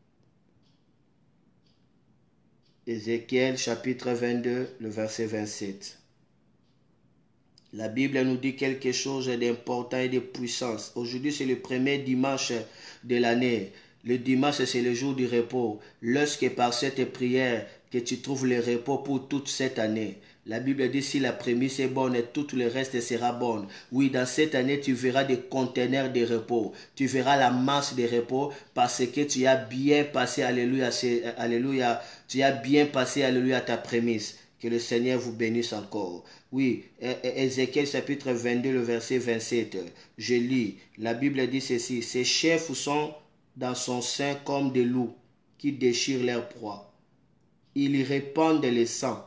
Ézéchiel chapitre 22, le verset 27. La Bible nous dit quelque chose d'important et de puissance. Aujourd'hui, c'est le premier dimanche de l'année. Le dimanche, c'est le jour du repos. Lorsque par cette prière, que tu trouves le repos pour toute cette année. La Bible dit, si la prémisse est bonne, tout le reste sera bon. Oui, dans cette année, tu verras des conteneurs de repos. Tu verras la masse de repos parce que tu as bien passé, alléluia, alléluia, tu as bien passé, alléluia, ta prémisse. Que le Seigneur vous bénisse encore. Oui, Ézéchiel chapitre 22, le verset 27. Je lis, la Bible dit ceci, ses chefs sont dans son sein comme des loups qui déchirent leur proie. Ils y répandent le sang.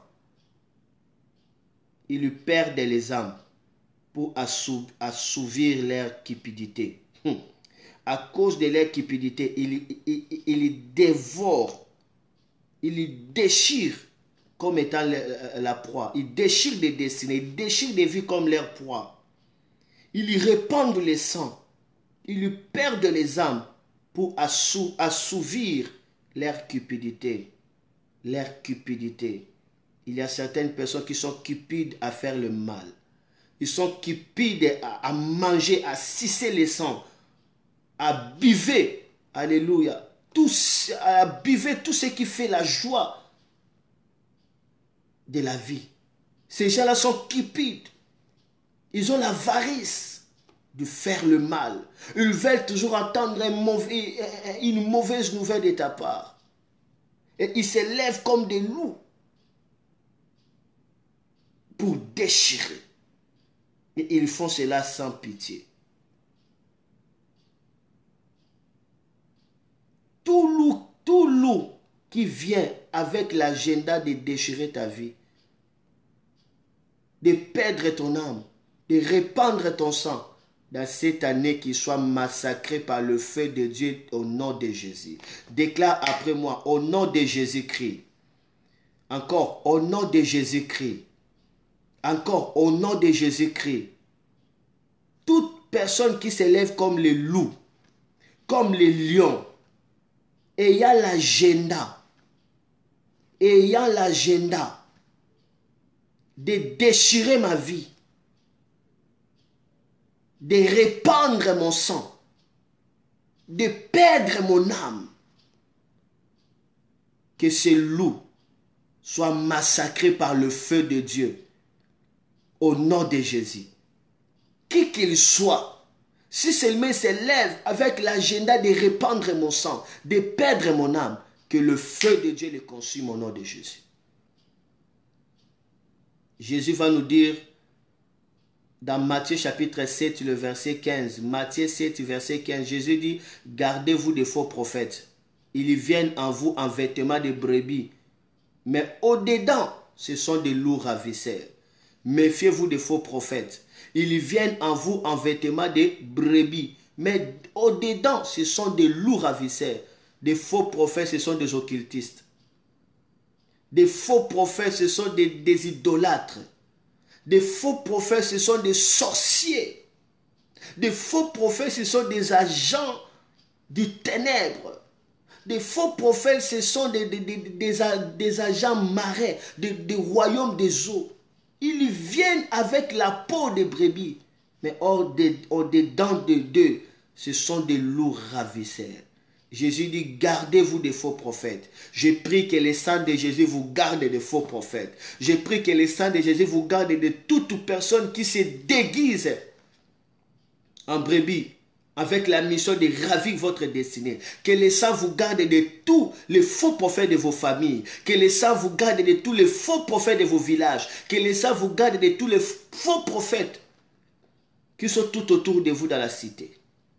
Ils lui perdent les âmes pour assouvir leur cupidité. À cause de leur cupidité, ils dévorent, ils déchirent comme étant la proie. Ils déchirent des destinées, ils déchirent des vies comme leur proie. Ils lui répandent le sang, ils lui perdent les âmes pour assouvir leur cupidité. Leur cupidité. Il y a certaines personnes qui sont cupides à faire le mal. Ils sont cupides à manger, à sucer le sang, à biver, alléluia, à biver tout ce qui fait la joie de la vie. Ces gens-là sont cupides. Ils ont l'avarice de faire le mal. Ils veulent toujours entendre une mauvaise nouvelle de ta part. Et ils se lèvent comme des loups pour déchirer. Et ils font cela sans pitié. Tout loup qui vient avec l'agenda de déchirer ta vie, de perdre ton âme, de répandre ton sang, dans cette année, qu'il soit massacré par le feu de Dieu au nom de Jésus. Déclare après moi, au nom de Jésus-Christ. Encore, au nom de Jésus-Christ. Encore, au nom de Jésus-Christ. Toute personne qui s'élève comme les loups, comme les lions, ayant l'agenda de déchirer ma vie, de répandre mon sang, de perdre mon âme, que ces loups soient massacrés par le feu de Dieu, au nom de Jésus. Qui qu'il soit, si seulement il se lève avec l'agenda de répandre mon sang, de perdre mon âme, que le feu de Dieu le consume au nom de Jésus. Jésus va nous dire dans Matthieu chapitre 7, le verset 15, Matthieu 7, verset 15, Jésus dit, gardez-vous des faux prophètes. Ils viennent en vous en vêtements de brebis, mais au-dedans, ce sont des loups ravisseurs. Méfiez-vous des faux prophètes. Ils viennent en vous en vêtements de brebis, mais au-dedans, ce sont des loups ravisseurs. Des faux prophètes, ce sont des occultistes. Des faux prophètes, ce sont des idolâtres. Des faux prophètes, ce sont des sorciers. Des faux prophètes, ce sont des agents du ténèbre. Des faux prophètes, ce sont des agents marins, des royaumes des eaux. Ils viennent avec la peau des brebis, mais au-dedans d'eux, ce sont des loups ravisseurs. Jésus dit, gardez-vous des faux prophètes. Je prie que le sang de Jésus vous garde des faux prophètes. Je prie que le sang de Jésus vous garde de toute personne qui se déguise en brebis, avec la mission de ravir votre destinée. Que le sang vous garde de tous les faux prophètes de vos familles. Que le sang vous garde de tous les faux prophètes de vos villages. Que le sang vous garde de tous les faux prophètes qui sont tout autour de vous dans la cité.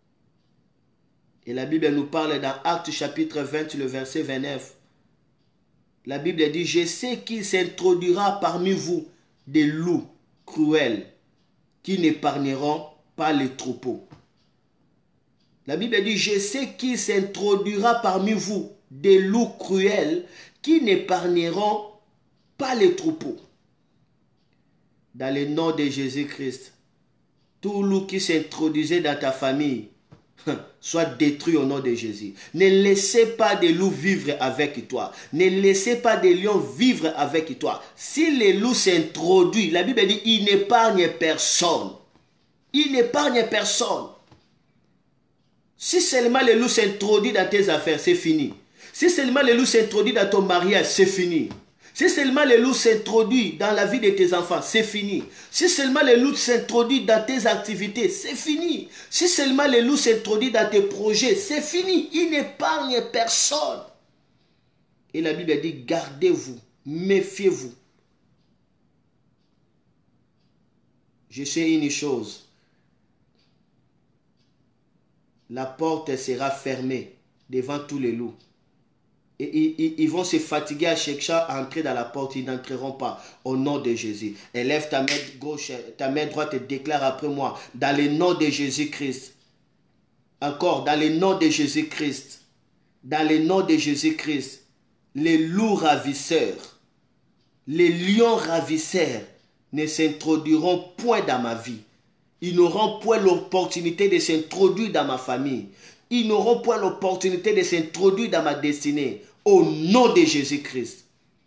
Et la Bible nous parle dans Actes chapitre 20, le verset 29. La Bible dit, je sais qu'il s'introduira parmi vous des loups cruels qui n'épargneront pas les troupeaux. La Bible dit, je sais qu'il s'introduira parmi vous des loups cruels qui n'épargneront pas les troupeaux. Dans le nom de Jésus-Christ, tout loup qui s'introduisait dans ta famille, soit détruit au nom de Jésus. Ne laissez pas des loups vivre avec toi. Ne laissez pas des lions vivre avec toi. Si les loups s'introduisent, la Bible dit, il n'épargne personne. Il n'épargne personne. Si seulement les loups s'introduisent dans tes affaires, c'est fini. Si seulement les loups s'introduisent dans ton mariage, c'est fini. Si seulement les loups s'introduisent dans la vie de tes enfants, c'est fini. Si seulement les loups s'introduisent dans tes activités, c'est fini. Si seulement les loups s'introduisent dans tes projets, c'est fini. Il n'épargne personne. Et la Bible dit, gardez-vous, méfiez-vous. Je sais une chose. La porte sera fermée devant tous les loups. Et ils vont se fatiguer à chercher à entrer dans la porte. Ils n'entreront pas au nom de Jésus. Élève ta main gauche, ta main droite et déclare après moi. Dans le nom de Jésus-Christ. Encore, dans le nom de Jésus-Christ. Dans le nom de Jésus-Christ. Les loups ravisseurs, les lions ravisseurs ne s'introduiront point dans ma vie. Ils n'auront point l'opportunité de s'introduire dans ma famille. Ils n'auront point l'opportunité de s'introduire dans ma destinée. Au nom de Jésus-Christ.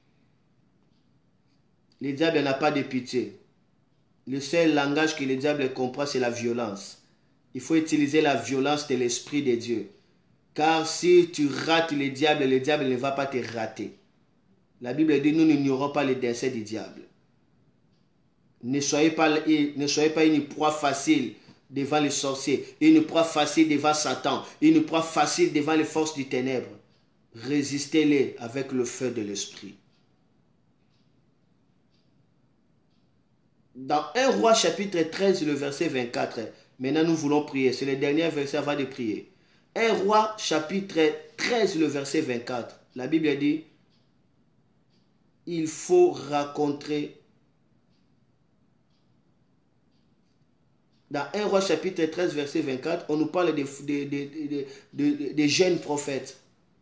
Le diable n'a pas de pitié. Le seul langage que le diable comprend, c'est la violence. Il faut utiliser la violence de l'Esprit de Dieu. Car si tu rates le diable ne va pas te rater. La Bible dit, nous n'ignorons pas les desseins du diable. Ne soyez pas une proie facile devant les sorciers, une proie facile devant Satan, une proie facile devant les forces du ténèbre. Résistez-les avec le feu de l'esprit. Dans 1 Roi chapitre 13, le verset 24, maintenant nous voulons prier, c'est le dernier verset avant de prier. 1 Roi chapitre 13, le verset 24, la Bible dit, il faut rencontrer. Dans 1 Roi chapitre 13, verset 24, on nous parle des jeunes prophètes.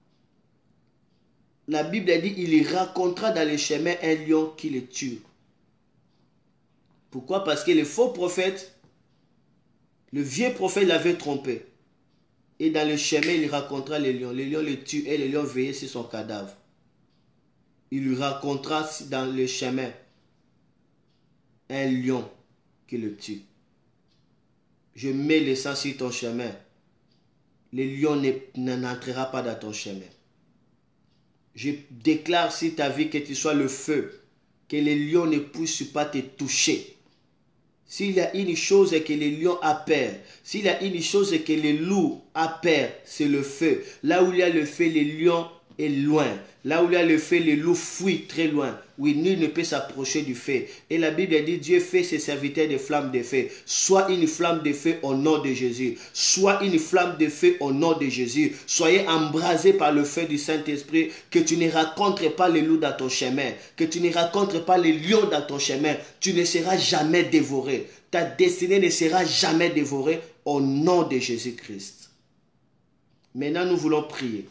La Bible dit, il rencontra dans les chemins un lion qui le tue. Pourquoi? Parce que le faux prophète, le vieux prophète l'avait trompé. Et dans le chemin, il rencontra les lions. Les lions le tuent et les lions veillaient sur son cadavre. Il lui rencontra dans le chemin un lion qui le tue. Je mets le sang sur ton chemin. Le lion n'entrera pas dans ton chemin. Je déclare sur ta vie que tu sois le feu, que les lions ne puissent pas te toucher. S'il y a une chose que les lions a peur, s'il y a une chose que les loups a peur, c'est le feu. Là où il y a le feu, les lions est loin. Là où il y a le feu, les loups fuient très loin. Oui, nul ne peut s'approcher du feu. Et la Bible dit, Dieu fait ses serviteurs des flammes de feu. Sois une flamme de feu au nom de Jésus. Sois une flamme de feu au nom de Jésus. Soyez embrasés par le feu du Saint-Esprit. Que tu ne rencontres pas les loups dans ton chemin. Que tu ne rencontres pas les lions dans ton chemin. Tu ne seras jamais dévoré. Ta destinée ne sera jamais dévorée au nom de Jésus-Christ. Maintenant, nous voulons prier.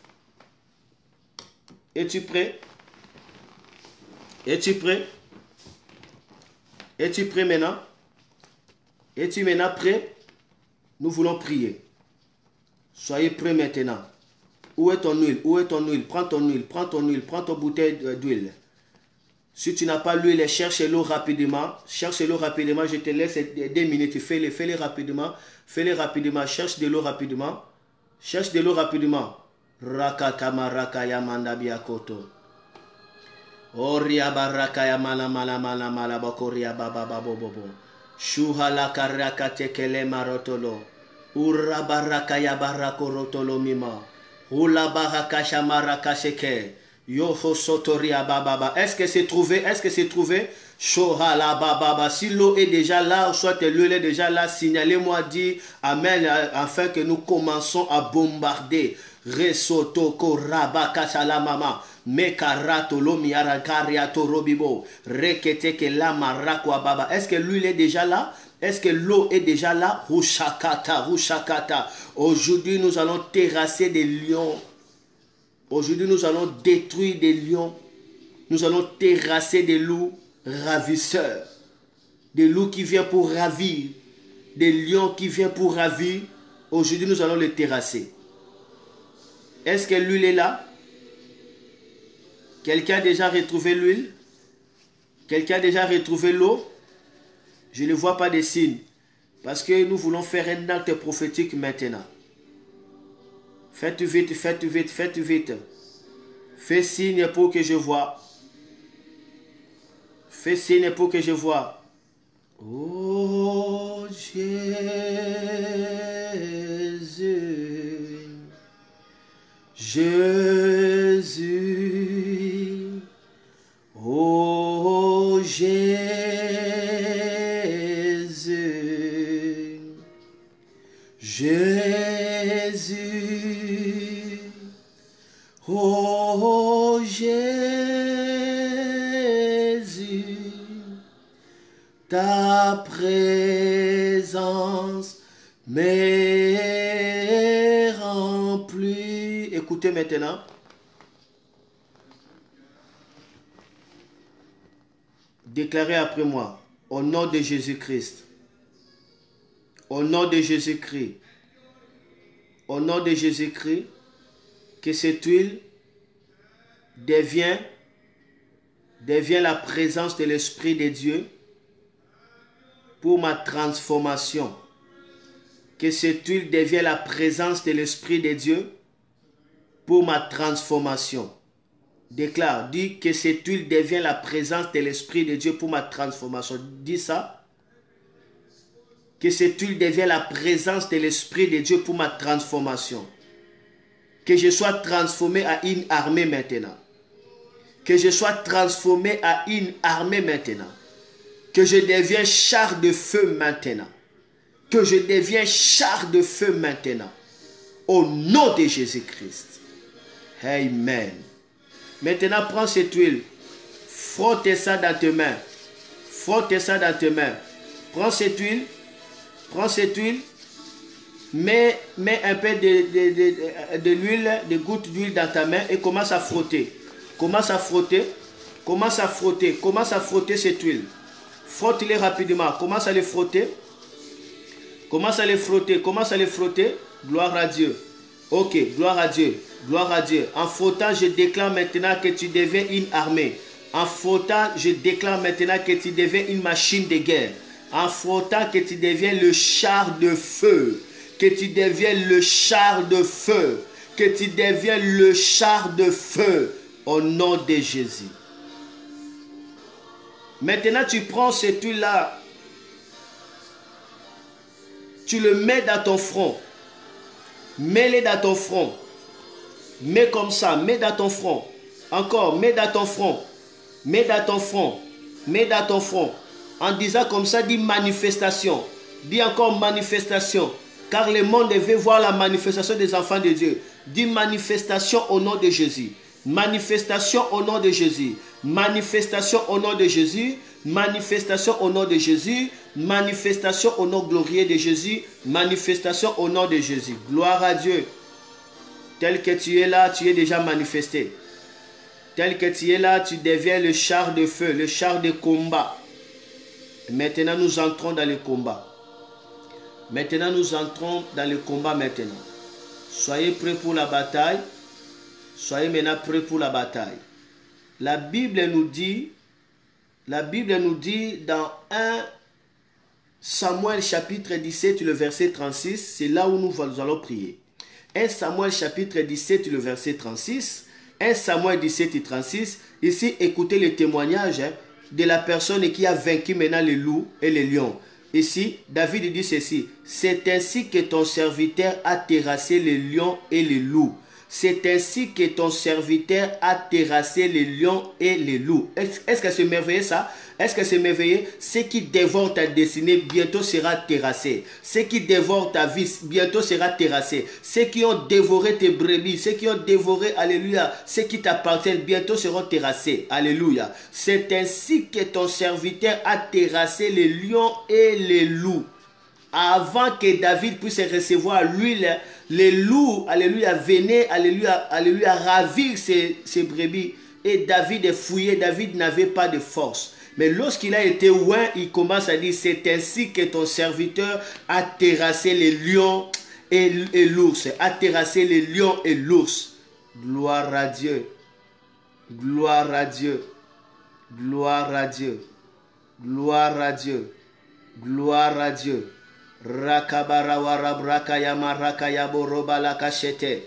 Es-tu prêt? Es-tu prêt? Es-tu prêt maintenant? Es-tu maintenant prêt? Nous voulons prier. Soyez prêts maintenant. Où est ton huile? Où est ton huile? Prends ton huile, prends ton huile, prends ton bouteille d'huile. Si tu n'as pas l'huile, cherche l'eau rapidement. Cherche l'eau rapidement. Je te laisse 2 minutes. Fais-le rapidement. Fais-le rapidement. Cherche de l'eau rapidement. Cherche de l'eau rapidement. Rakatama rakaya mandabia koto. Oria barakaya mala mala mala mala bakoria baba babo bobo. Shuhala karaka tekele marotolo. Ura barakaya barakorotolo mima. Hula barakasha marakaseke. Yoho sotoria baba. Est-ce que c'est trouvé? Est-ce que c'est trouvé? Shohala baba. Si l'eau est déjà là, soit l'eau est déjà là, signalez-moi, dit Amen, afin que nous commençons à bombarder. Resoto koraba kashala mama. Mekarato lomiarakaria robibo. Rekete ke la marakwa baba. Est-ce que l'huile est déjà là? Est-ce que l'eau est déjà là? Hushakata, hushakata. Aujourd'hui, nous allons terrasser des lions. Aujourd'hui, nous allons détruire des lions. Nous allons terrasser des loups ravisseurs. Des loups qui viennent pour ravir. Des lions qui viennent pour ravir. Aujourd'hui, nous allons les terrasser. Est-ce que l'huile est là? Quelqu'un a déjà retrouvé l'huile? Quelqu'un a déjà retrouvé l'eau? Je ne vois pas de signes. Parce que nous voulons faire un acte prophétique maintenant. Faites vite, faites vite, faites vite. Fais signe pour que je vois. Fais signe pour que je vois. Oh Jésus. Jésus. Oh Jésus. Jésus. Oh Jésus. Ta présence m'est remplie. Écoutez maintenant. Déclarez après moi, au nom de Jésus-Christ, au nom de Jésus-Christ, au nom de Jésus-Christ, que cette huile devient la présence de l'Esprit de Dieu pour ma transformation. Que cette huile devienne la présence de l'Esprit de Dieu pour ma transformation. Déclare, dis que cette huile devient la présence de l'Esprit de Dieu pour ma transformation. Dis ça. Que cette huile devienne la présence de l'Esprit de Dieu pour ma transformation. Que je sois transformé à une armée maintenant. Que je sois transformé à une armée maintenant. Que je devienne char de feu maintenant. Que je devienne char de feu maintenant. Au nom de Jésus-Christ. Amen. Maintenant, prends cette huile. Frotte ça dans tes mains. Frotte ça dans tes mains. Prends cette huile. Prends cette huile. Mets un peu de l'huile, des gouttes d'huile dans ta main et commence à frotter. Commence à frotter. Commence à frotter. Commence à frotter cette huile. Frotte-les rapidement. Commence à les frotter. Commence à les frotter. Commence à les frotter. Gloire à Dieu. Ok, gloire à Dieu. Gloire à Dieu. En frottant, je déclare maintenant que tu deviens une armée. En frottant, je déclare maintenant que tu deviens une machine de guerre. En frottant, que tu deviens le char de feu. Que tu deviens le char de feu. Que tu deviens le char de feu. Au nom de Jésus. Maintenant, tu prends cette huile-là. Tu le mets dans ton front. Mets-le dans ton front. Mets comme ça. Mets dans ton front. Encore. Mets dans ton front. Mets dans ton front. Mets dans ton front. En disant comme ça, dis manifestation. Dis encore manifestation. Car le monde veut voir la manifestation des enfants de Dieu. Dis manifestation au nom de Jésus. Manifestation au nom de Jésus. Manifestation au nom de Jésus. Manifestation au nom de Jésus. Manifestation au nom glorieux de Jésus. Manifestation au nom de Jésus. Gloire à Dieu. Tel que tu es là, tu es déjà manifesté. Tel que tu es là, tu deviens le char de feu, le char de combat. Maintenant, nous entrons dans le combat. Maintenant, nous entrons dans le combat maintenant. Soyez prêts pour la bataille. Soyez maintenant prêts pour la bataille. La Bible nous dit dans 1 Samuel chapitre 17, le verset 36, c'est là où nous allons prier. 1 Samuel chapitre 17, le verset 36. 1 Samuel 17 et 36. Ici, écoutez le témoignage de la personne qui a vaincu maintenant les loups et les lions. Ici, David dit ceci. C'est ainsi que ton serviteur a terrassé les lions et les loups. C'est ainsi que ton serviteur a terrassé les lions et les loups. Est-ce que c'est merveilleux ça? Est-ce que c'est merveilleux? Ce qui dévore ta destinée bientôt sera terrassé. Ce qui dévore ta vie bientôt sera terrassé. Ceux qui ont dévoré tes brebis, ceux qui ont dévoré, alléluia, ceux qui t'appartiennent bientôt seront terrassés. Alléluia. C'est ainsi que ton serviteur a terrassé les lions et les loups. Avant que David puisse recevoir l'huile, les loups, alléluia, venaient, alléluia, ravir ses brebis. Et David fouillait, David n'avait pas de force. Mais lorsqu'il a été oint, il commence à dire, c'est ainsi que ton serviteur a terrassé les lions et l'ours. A terrassé les lions et l'ours. Gloire à Dieu. Gloire à Dieu. Gloire à Dieu. Gloire à Dieu. Gloire à Dieu. Rakabara brakayama rakayabo robala kachete.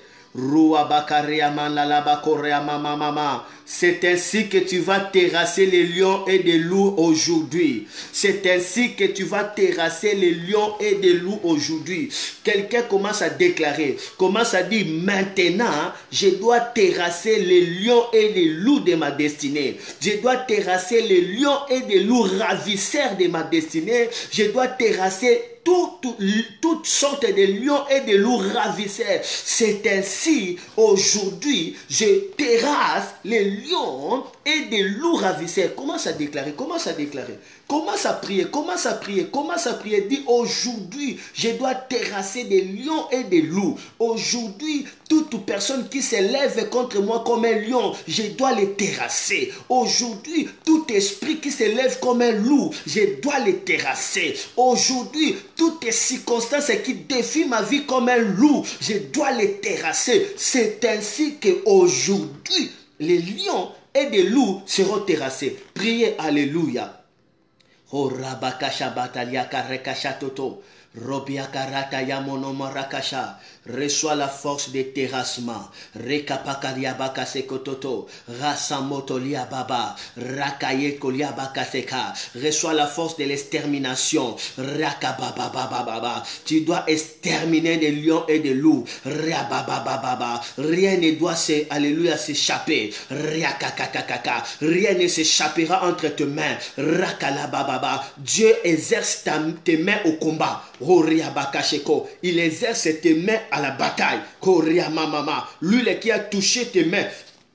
C'est ainsi que tu vas terrasser les lions et les loups aujourd'hui. C'est ainsi que tu vas terrasser les lions et les loups aujourd'hui. Quelqu'un commence à déclarer, commence à dire maintenant, je dois terrasser les lions et les loups de ma destinée. Je dois terrasser les lions et les loups ravisseurs de ma destinée. Je dois terrasser toutes sortes de lions et de loups ravisseurs. C'est ainsi, aujourd'hui, je terrasse les lions et des loups ravisseurs. Commence à déclarer, commence à déclarer. Commence à prier, commence à prier, commence à prier. Dis aujourd'hui, je dois terrasser des lions et des loups. Aujourd'hui, toute personne qui s'élève contre moi comme un lion, je dois les terrasser. Aujourd'hui, tout esprit qui s'élève comme un loup, je dois les terrasser. Aujourd'hui, toutes circonstances qui défient ma vie comme un loup, je dois les terrasser. C'est ainsi qu'aujourd'hui, les lions et des loups seront terrassés. Priez, alléluia. Oh, rabakasha batalia karekasha toto. Robiakarata yamonomarakasha. Reçois la force des terrassements. Rekapakariabaka sekototo. Rasamoto liababa. Rakaye koliabakaseka. Reçois la force de l'extermination. Rakabababababa. Tu dois exterminer des lions et des loups. Rababababa. Rien ne doit s'échapper. Riakakakaka. Rien ne s'échappera entre tes mains. Rakalabababa. Dieu exerce tes mains au combat. Il exerce tes mains à la bataille. Lui qui a touché tes mains.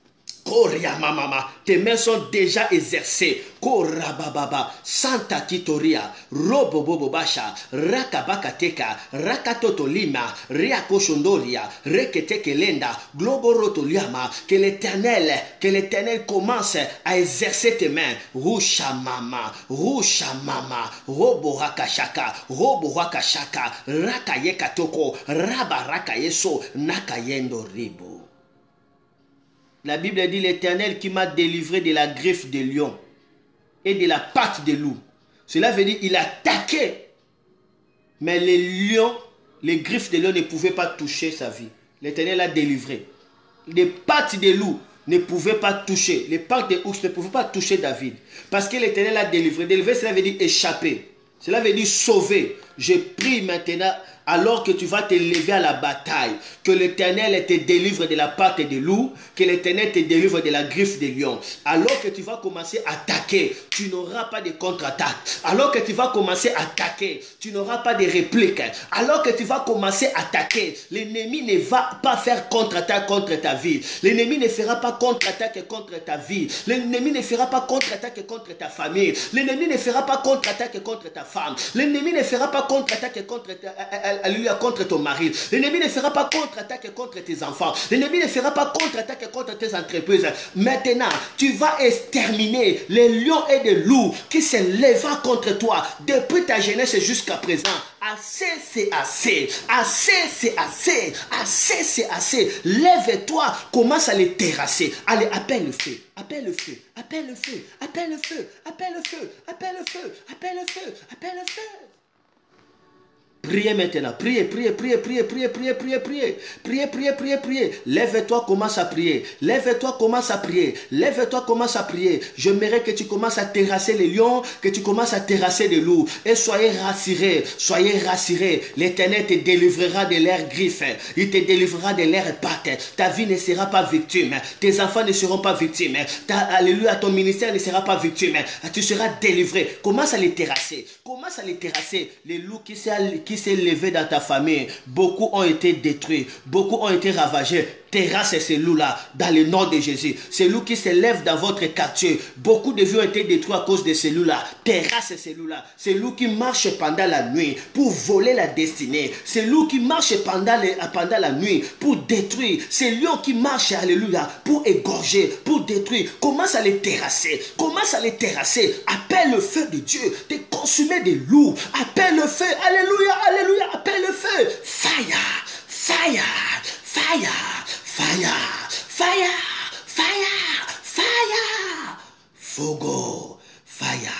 Tes mains sont déjà exercées. Santa Titoria, Robobobasha, Rakabakateka, Rakatotolima, Riakoshondoria, Reketekelenda, Globorotoliama. Que l'Éternel commence à exercer tes mains. Rushamama, Roborakashaka, Roborakashaka, Rakayekatoko, Rabarakayeso, Nakayendo Ribo. La Bible dit l'Éternel qui m'a délivré de la griffe des lions et de la patte des loups. Cela veut dire qu'il a attaqué. Mais les lions, les griffes des lions ne pouvaient pas toucher sa vie. L'Éternel l'a délivré. Les pattes des loups ne pouvaient pas toucher. Les pattes des ours ne pouvaient pas toucher David. Parce que l'Éternel l'a délivré. Délivrer, cela veut dire échapper. Cela veut dire sauver. Je prie maintenant, alors que tu vas te lever à la bataille, que l'Éternel te délivre de la patte des loups, que l'Éternel te délivre de la griffe des lions. Alors que tu vas commencer à attaquer, tu n'auras pas de contre-attaque. Alors que tu vas commencer à attaquer, tu n'auras pas de réplique. Alors que tu vas commencer à attaquer, l'ennemi ne va pas faire contre-attaque contre ta vie. L'ennemi ne fera pas contre-attaque contre ta vie. L'ennemi ne fera pas contre-attaque contre ta famille. L'ennemi ne fera pas contre-attaque contre ta femme. L'ennemi ne fera pas contre-attaque contre ton mari. L'ennemi ne fera pas contre-attaque contre tes enfants. L'ennemi ne fera pas contre-attaque contre tes entreprises. Maintenant, tu vas exterminer les lions et les loups qui se lèvent contre toi depuis ta jeunesse jusqu'à présent. Assez, c'est assez. Assez, c'est assez. Assez, c'est assez. Lève-toi, commence à les terrasser. Allez, appelle le feu. Appelle le feu. Appelle le feu. Appelle le feu. Appelle le feu. Appelle le feu. Appelle le feu. Appelle le feu. Priez maintenant, priez. Lève-toi, commence à prier. Lève-toi, commence à prier. Lève-toi, commence à prier. J'aimerais que tu commences à terrasser les lions, que tu commences à terrasser les loups. Et soyez rassurés, L'Éternel te délivrera de leurs griffes. Il te délivrera de leurs pattes. Ta vie ne sera pas victime. Tes enfants ne seront pas victimes. Alléluia, ton ministère ne sera pas victime. Tu seras délivré. Commence à les terrasser. Commence à les terrasser. Les loups qui s'est levé dans ta famille, beaucoup ont été détruits, beaucoup ont été ravagés. Terrasse ces loups-là dans le nom de Jésus. Ces loups qui se lèvent dans votre quartier, beaucoup de vies ont été détruits à cause de ces loups-là. Terrasse ces loups-là. Ces loups qui marchent pendant la nuit pour voler la destinée. Ces loups qui marchent pendant la nuit pour détruire. Ces lions qui marchent, alléluia, pour égorger, pour détruire. Commence à les terrasser. Commence à les terrasser. Appelle le feu de Dieu. Te consumer des loups. Appelle le feu. Alléluia, alléluia. Appelle le feu. Fire, fire, fire. Fire, fire, fire, fire, Fogo, fire.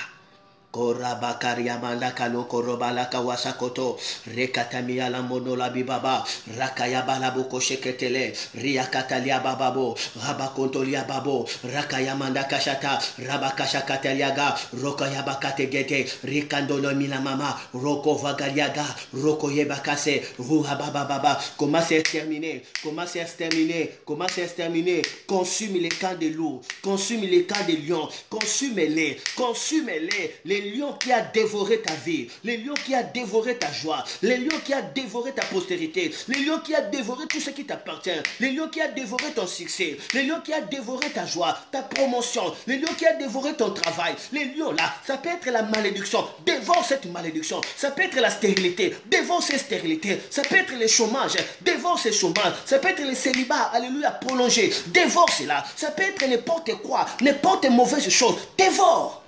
Korabakaria manda kano korobala kawasa koto rekatamia la mono la bibaba rakaya balaboko sheketele riakatalia bababo rabakontolia babo rakaya manda kashata rabakasha kataliaga rokaya bakate gete rikandolo mina mama roko vagaliaga roko yebakase ruha baba baba. Commence à exterminer, commence à exterminer, commence à exterminer. Consume les camps de loups, consume les camps de lions, consume-les, consume-les. Les lions qui a dévoré ta vie, les lions qui a dévoré ta joie, les lions qui a dévoré ta postérité, les lions qui a dévoré tout ce qui t'appartient, les lions qui a dévoré ton succès, les lions qui a dévoré ta joie, ta promotion, les lions qui a dévoré ton travail. Les lions là, ça peut être la malédiction, dévore cette malédiction. Ça peut être la stérilité, dévore cette stérilité. Ça peut être le chômage, dévore ce chômage. Ça peut être le célibat, alléluia, prolongé, dévore cela. Ça peut être n'importe quoi, n'importe mauvaise chose, dévore.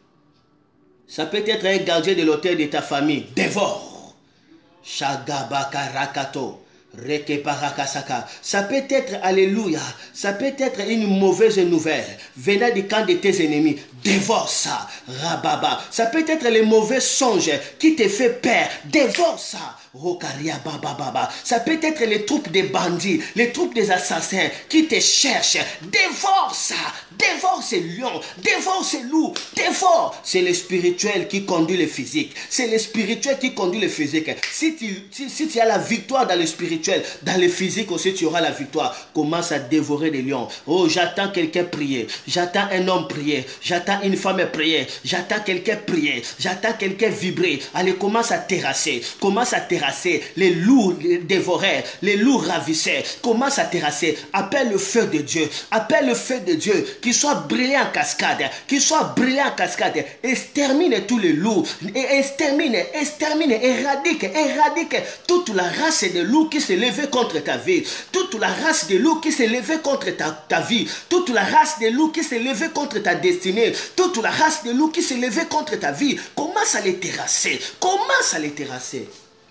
Ça peut être un gardien de l'hôtel de ta famille. Dévore. Shagabakarakato. Ça peut être, alléluia, ça peut être une mauvaise nouvelle venant du camp de tes ennemis. Dévore ça, rababa. Ça peut être les mauvais songes qui te fait peur. Dévore ça. Ça peut être les troupes des bandits, les troupes des assassins qui te cherchent. Dévore ça. Dévore ces lions. Dévore ces loups. Dévore. C'est le spirituel qui conduit le physique. C'est le spirituel qui conduit le physique. Si tu as la victoire dans le spirituel, dans le physique aussi tu auras la victoire. Commence à dévorer des lions. Oh, j'attends quelqu'un prier. J'attends un homme prier. J'attends une femme prier. J'attends quelqu'un prier. J'attends quelqu'un vibrer. Allez, commence à terrasser. Commence à terrasser les loups dévoreurs, les loups ravisseurs. Commence à terrasser. Appelle le feu de Dieu. Appelle le feu de Dieu qui soit brûlé en cascade. Qui soit brûlé en cascade. Extermine tous les loups. Extermine, éradique toute la race de loups qui s'est levée contre ta vie. Toute la race de loups qui s'est levée contre ta vie. Toute la race de loups qui s'est levée contre ta destinée. Toute la race de loups qui s'est levée contre ta vie. Commence à les terrasser. Commence à les terrasser.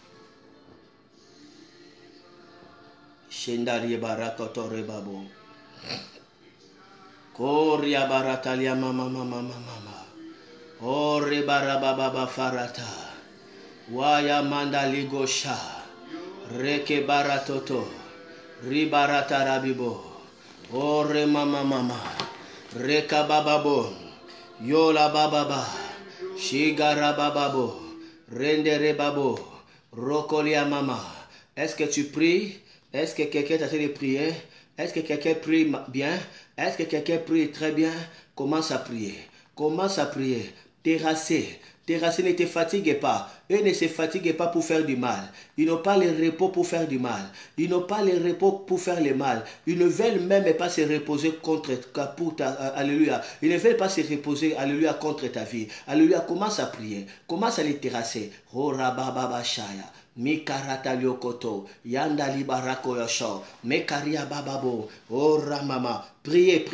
Shendari barakoto rebabo. Koria baratalia mama. Ore barababa farata. Waya manda ligosha. Reke baratoto. Ribarata rabibo. Ore mama. Reka bababo. Yola bababa. Shigara bababo. Rendere babo. Rokolia mama. Est-ce que tu pries? Est-ce que quelqu'un t'a fait de prier? Est-ce que quelqu'un prie bien? Est-ce que quelqu'un prie très bien? Commence à prier. Commence à prier. Terrasser. Terrasser, ne te fatigue pas. Eux ne se fatiguent pas pour faire du mal. Ils n'ont pas le repos pour faire du mal. Ils n'ont pas le repos pour faire le mal. Ils ne veulent même pas se reposer contre alléluia. Ils ne veulent pas se reposer, alléluia, contre ta vie. Alléluia, commence à prier. Commence à les terrasser. Oh, rababa shaya. Mikarata liokoto, yanda libarako yosho, mekaria bababo, oh ramama. Priez.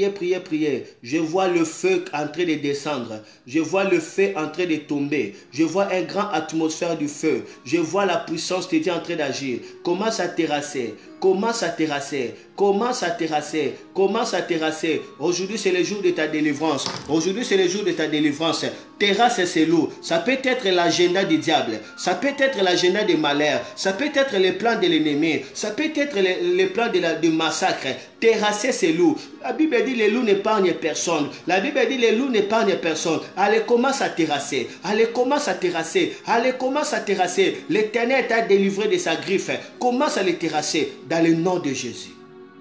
Je vois le feu en train de descendre. Je vois le feu en train de tomber. Je vois une grande atmosphère du feu. Je vois la puissance de Dieu en train d'agir. Commence à terrasser. Commence à terrasser. Commence à terrasser. Commence à terrasser. Aujourd'hui, c'est le jour de ta délivrance. Aujourd'hui, c'est le jour de ta délivrance. Terrasse ces loups. Ça peut être l'agenda du diable. Ça peut être l'agenda des malheurs. Ça peut être les plans de l'ennemi. Ça peut être les plans du massacre. Terrasser ces loups. La Bible dit les loups n'épargnent personne. La Bible dit les loups n'épargnent personne. Allez, commence à terrasser. Allez, commence à terrasser. Allez, commence à terrasser. L'Éternel t'a délivré de sa griffe. Commence à les terrasser dans le nom de Jésus.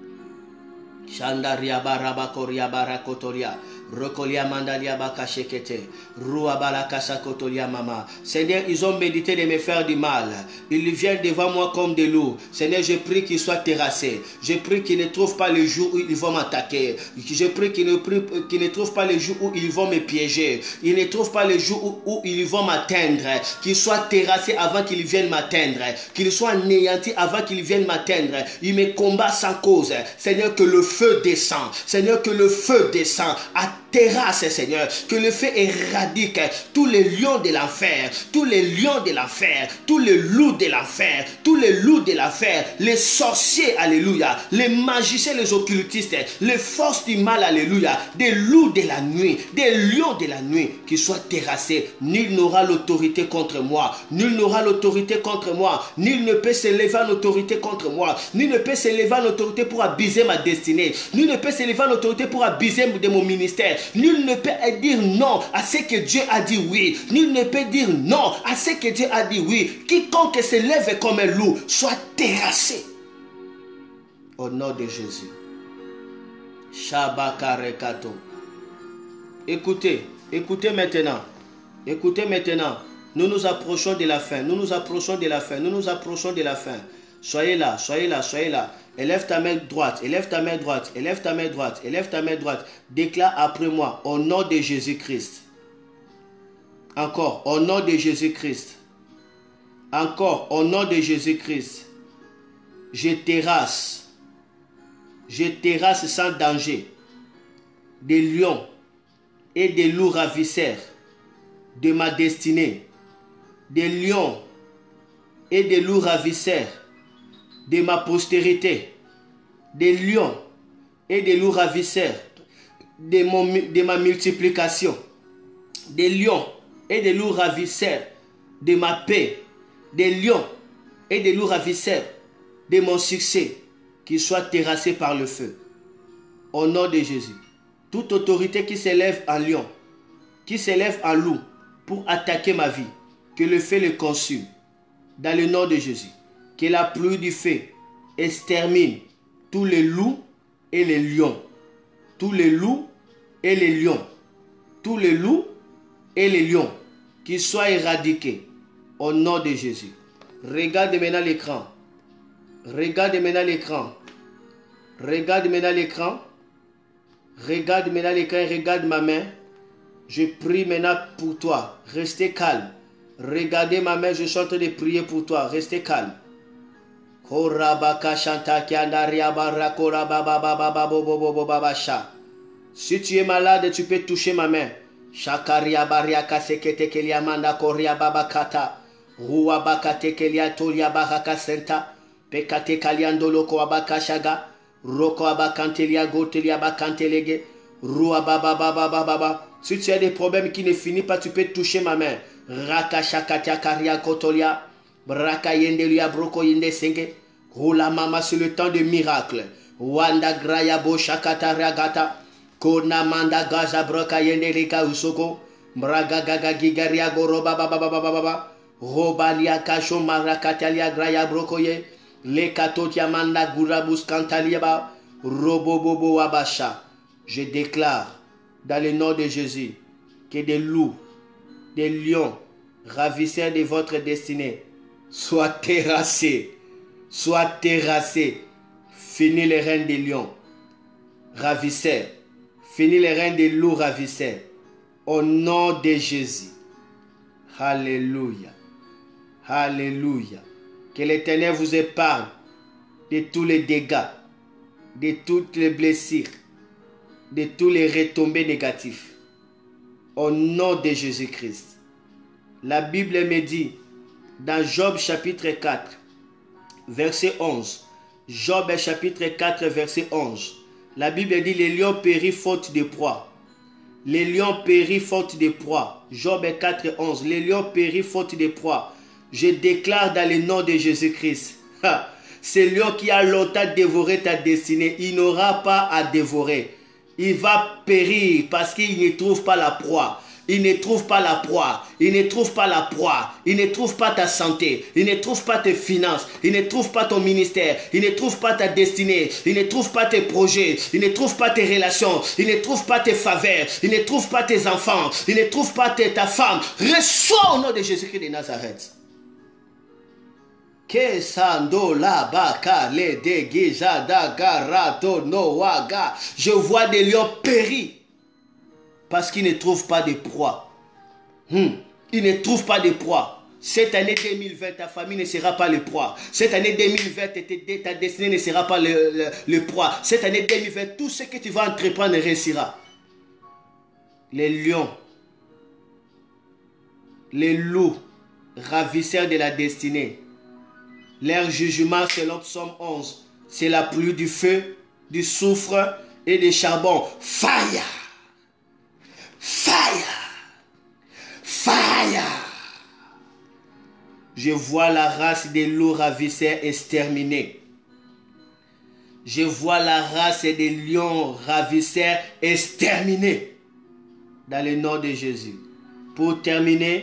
Shandaria barabakoria barakotoria. Rokolia mandalia bakashekete. Ruabala kasakotolia mama. Seigneur, ils ont médité de me faire du mal. Ils viennent devant moi comme des loups. Seigneur, je prie qu'ils soient terrassés. Je prie qu'ils ne trouvent pas le jour où ils vont m'attaquer. Je prie qu'ils ne trouvent pas le jour où ils vont me piéger. Ils ne trouvent pas le jour où ils vont m'atteindre. Qu'ils soient terrassés avant qu'ils viennent m'atteindre. Qu'ils soient anéantis avant qu'ils viennent m'atteindre. Ils me combattent sans cause. Seigneur, que le feu descend. Seigneur, que le feu descend. Terrasse, Seigneur, que le feu éradique tous les lions de l'enfer, tous les lions de l'enfer, tous les loups de l'enfer, tous les loups de l'enfer, les sorciers, alléluia, les magiciens, les occultistes, les forces du mal, alléluia, des loups de la nuit, des lions de la nuit qui soient terrassés. Nul n'aura l'autorité contre moi, nul n'aura l'autorité contre moi, nul ne peut se lever en autorité contre moi, nul ne peut se lever en autorité pour abuser ma destinée, nul ne peut se lever en autorité pour abuser de mon ministère. Nul ne peut dire non à ce que Dieu a dit oui. Nul ne peut dire non à ce que Dieu a dit oui. Quiconque se lève comme un loup soit terrassé. Au nom de Jésus. Shabakarekato. Écoutez maintenant. Écoutez maintenant. Nous nous approchons de la fin. Nous nous approchons de la fin. Nous nous approchons de la fin. Soyez là, soyez là, soyez là. Élève ta main droite, élève ta main droite, élève ta main droite, élève ta main droite. Déclare après moi, au nom de Jésus-Christ. Encore, au nom de Jésus-Christ. Encore, au nom de Jésus-Christ. Je terrasse sans danger des lions et des loups ravisseurs de ma destinée. Des lions et des loups ravisseurs de ma postérité, des lions et des loups ravisseurs, de ma multiplication, des lions et des loups ravisseurs, de ma paix, des lions et des loups ravisseurs, de mon succès, qu'ils soient terrassés par le feu. Au nom de Jésus, toute autorité qui s'élève en lion, qui s'élève en loup pour attaquer ma vie, que le feu le consume. Dans le nom de Jésus, que la pluie du feu extermine tous les loups et les lions. Tous les loups et les lions. Tous les loups et les lions. Qu'ils soient éradiqués au nom de Jésus. Regarde maintenant l'écran. Regarde maintenant l'écran. Regarde maintenant l'écran. Regarde maintenant l'écran et regarde ma main. Je prie maintenant pour toi. Restez calme. Regardez ma main, je suis en train de prier pour toi. Restez calme. Si tu es malade, tu peux toucher ma main. Shakaria bariaka sekete kelia manda koria babakata. Rua bakate kelia toria baraka senta. Pekate kaliandolo ko abakashaga. Roko abakantelia gotelia bakantelege. Rua baba baba baba. Si tu as des problèmes qui ne finissent pas, tu peux toucher ma main. Raka shakatia karia kotolia. Braka yendelia broko yende senge. Rula mama, c'est le temps de miracle. Wanda graya bo shakata ragata. Kona manda gaza broka yendelika usoko. Braga gaga gigaria goroba baba baba baba. Robalia kasho marakatalia graya brokoye. Le katotia manda gurabus kantaliaba. Robobobo wabasha. Je déclare dans le nom de Jésus que des loups, des lions, ravisseurs de votre destinée, soient terrassés. Soient terrassés. Fini les reines des lions, ravisseurs. Fini les reines des loups ravisseurs. Au nom de Jésus. Alléluia. Alléluia. Que l'Éternel vous épargne de tous les dégâts, de toutes les blessures, de tous les retombées négatifs. Au nom de Jésus-Christ. La Bible me dit, dans Job chapitre 4, verset 11. Job chapitre 4, verset 11. La Bible dit, les lions périssent faute de proie. Les lions périssent faute de proie. Job 4, 11. Les lions périssent faute de proie. Je déclare dans le nom de Jésus-Christ. Ce lion qui a longtemps dévoré ta destinée, il n'aura pas à dévorer. Il va périr parce qu'il ne trouve pas la proie. Il ne trouve pas la proie. Il ne trouve pas la proie. Il ne trouve pas ta santé. Il ne trouve pas tes finances. Il ne trouve pas ton ministère. Il ne trouve pas ta destinée. Il ne trouve pas tes projets. Il ne trouve pas tes relations. Il ne trouve pas tes faveurs. Il ne trouve pas tes enfants. Il ne trouve pas ta femme. Reçois au nom de Jésus-Christ de Nazareth. Je vois des lions périr parce qu'ils ne trouvent pas de proie. Ils ne trouvent pas de proie. Cette année 2020, ta famille ne sera pas le proie. Cette année 2020, ta destinée ne sera pas le proie. Cette année 2020, tout ce que tu vas entreprendre réussira. Les lions, les loups, ravisseurs de la destinée. Leur jugement selon Psaume 11, c'est la pluie du feu, du soufre et du charbon. Fire! Fire! Fire! Je vois la race des loups ravisseurs exterminée. Je vois la race des lions ravisseurs exterminée. Dans le nom de Jésus. Pour terminer,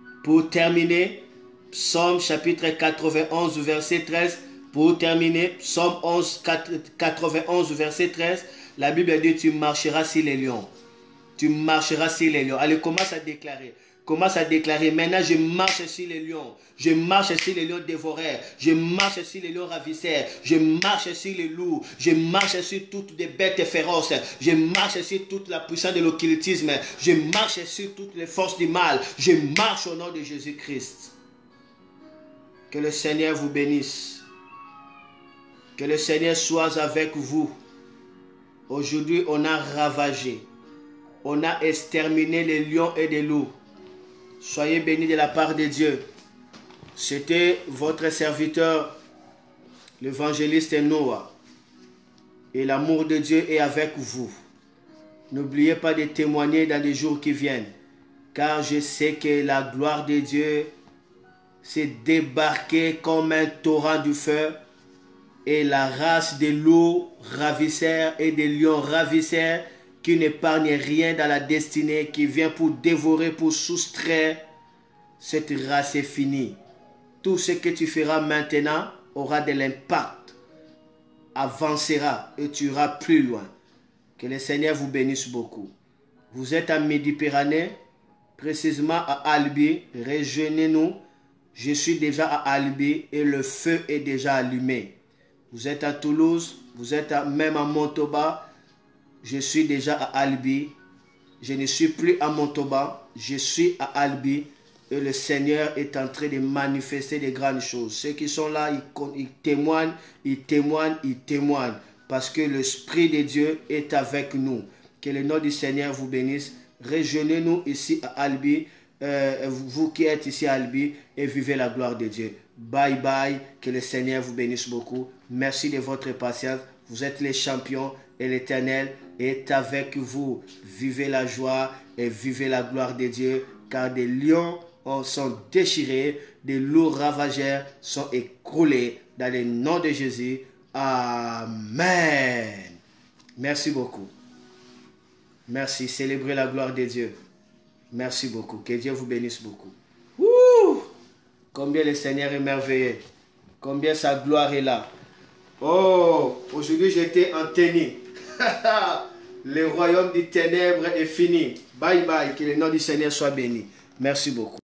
Psaume chapitre 91 verset 13. Pour terminer, Psaume 91 verset 13. La Bible dit, tu marcheras sur les lions. Tu marcheras sur les lions. Allez, commence à déclarer. Commence à déclarer. Maintenant, je marche sur les lions. Je marche sur les lions dévoreurs. Je marche sur les lions ravisseurs. Je marche sur les loups. Je marche sur toutes les bêtes féroces. Je marche sur toute la puissance de l'occultisme. Je marche sur toutes les forces du mal. Je marche au nom de Jésus-Christ. Que le Seigneur vous bénisse. Que le Seigneur soit avec vous. Aujourd'hui, on a ravagé. On a exterminé les lions et les loups. Soyez bénis de la part de Dieu. C'était votre serviteur l'évangéliste Noah. Et l'amour de Dieu est avec vous. N'oubliez pas de témoigner dans les jours qui viennent, car je sais que la gloire de Dieu s'est débarquée comme un torrent du feu, et la race de loups ravisseurs et des lions ravisseurs qui n'épargnent rien dans la destinée, qui vient pour dévorer, pour soustraire, cette race est finie. Tout ce que tu feras maintenant aura de l'impact, avancera et tu iras plus loin. Que le Seigneur vous bénisse beaucoup. Vous êtes à Midi-Pyrénées, précisément à Albi. Rejoignez-nous. Je suis déjà à Albi et le feu est déjà allumé. Vous êtes à Toulouse, vous êtes même à Montauban. Je suis déjà à Albi. Je ne suis plus à Montauban, je suis à Albi. Et le Seigneur est en train de manifester de grandes choses. Ceux qui sont là, ils témoignent, ils témoignent, ils témoignent. Parce que l'Esprit de Dieu est avec nous. Que le nom du Seigneur vous bénisse. Rejoignez-nous ici à Albi. Vous qui êtes ici à Albi, et vivez la gloire de Dieu. Bye bye. Que le Seigneur vous bénisse beaucoup. Merci de votre patience. Vous êtes les champions et l'Éternel est avec vous. Vivez la joie et vivez la gloire de Dieu. Car des lions sont déchirés, des loups ravageurs sont écroulés dans le nom de Jésus. Amen. Merci beaucoup. Merci. Célébrez la gloire de Dieu. Merci beaucoup. Que Dieu vous bénisse beaucoup. Ouh! Combien le Seigneur est merveilleux. Combien sa gloire est là. Oh, aujourd'hui j'étais en tennis. Le royaume des ténèbres est fini. Bye bye. Que le nom du Seigneur soit béni. Merci beaucoup.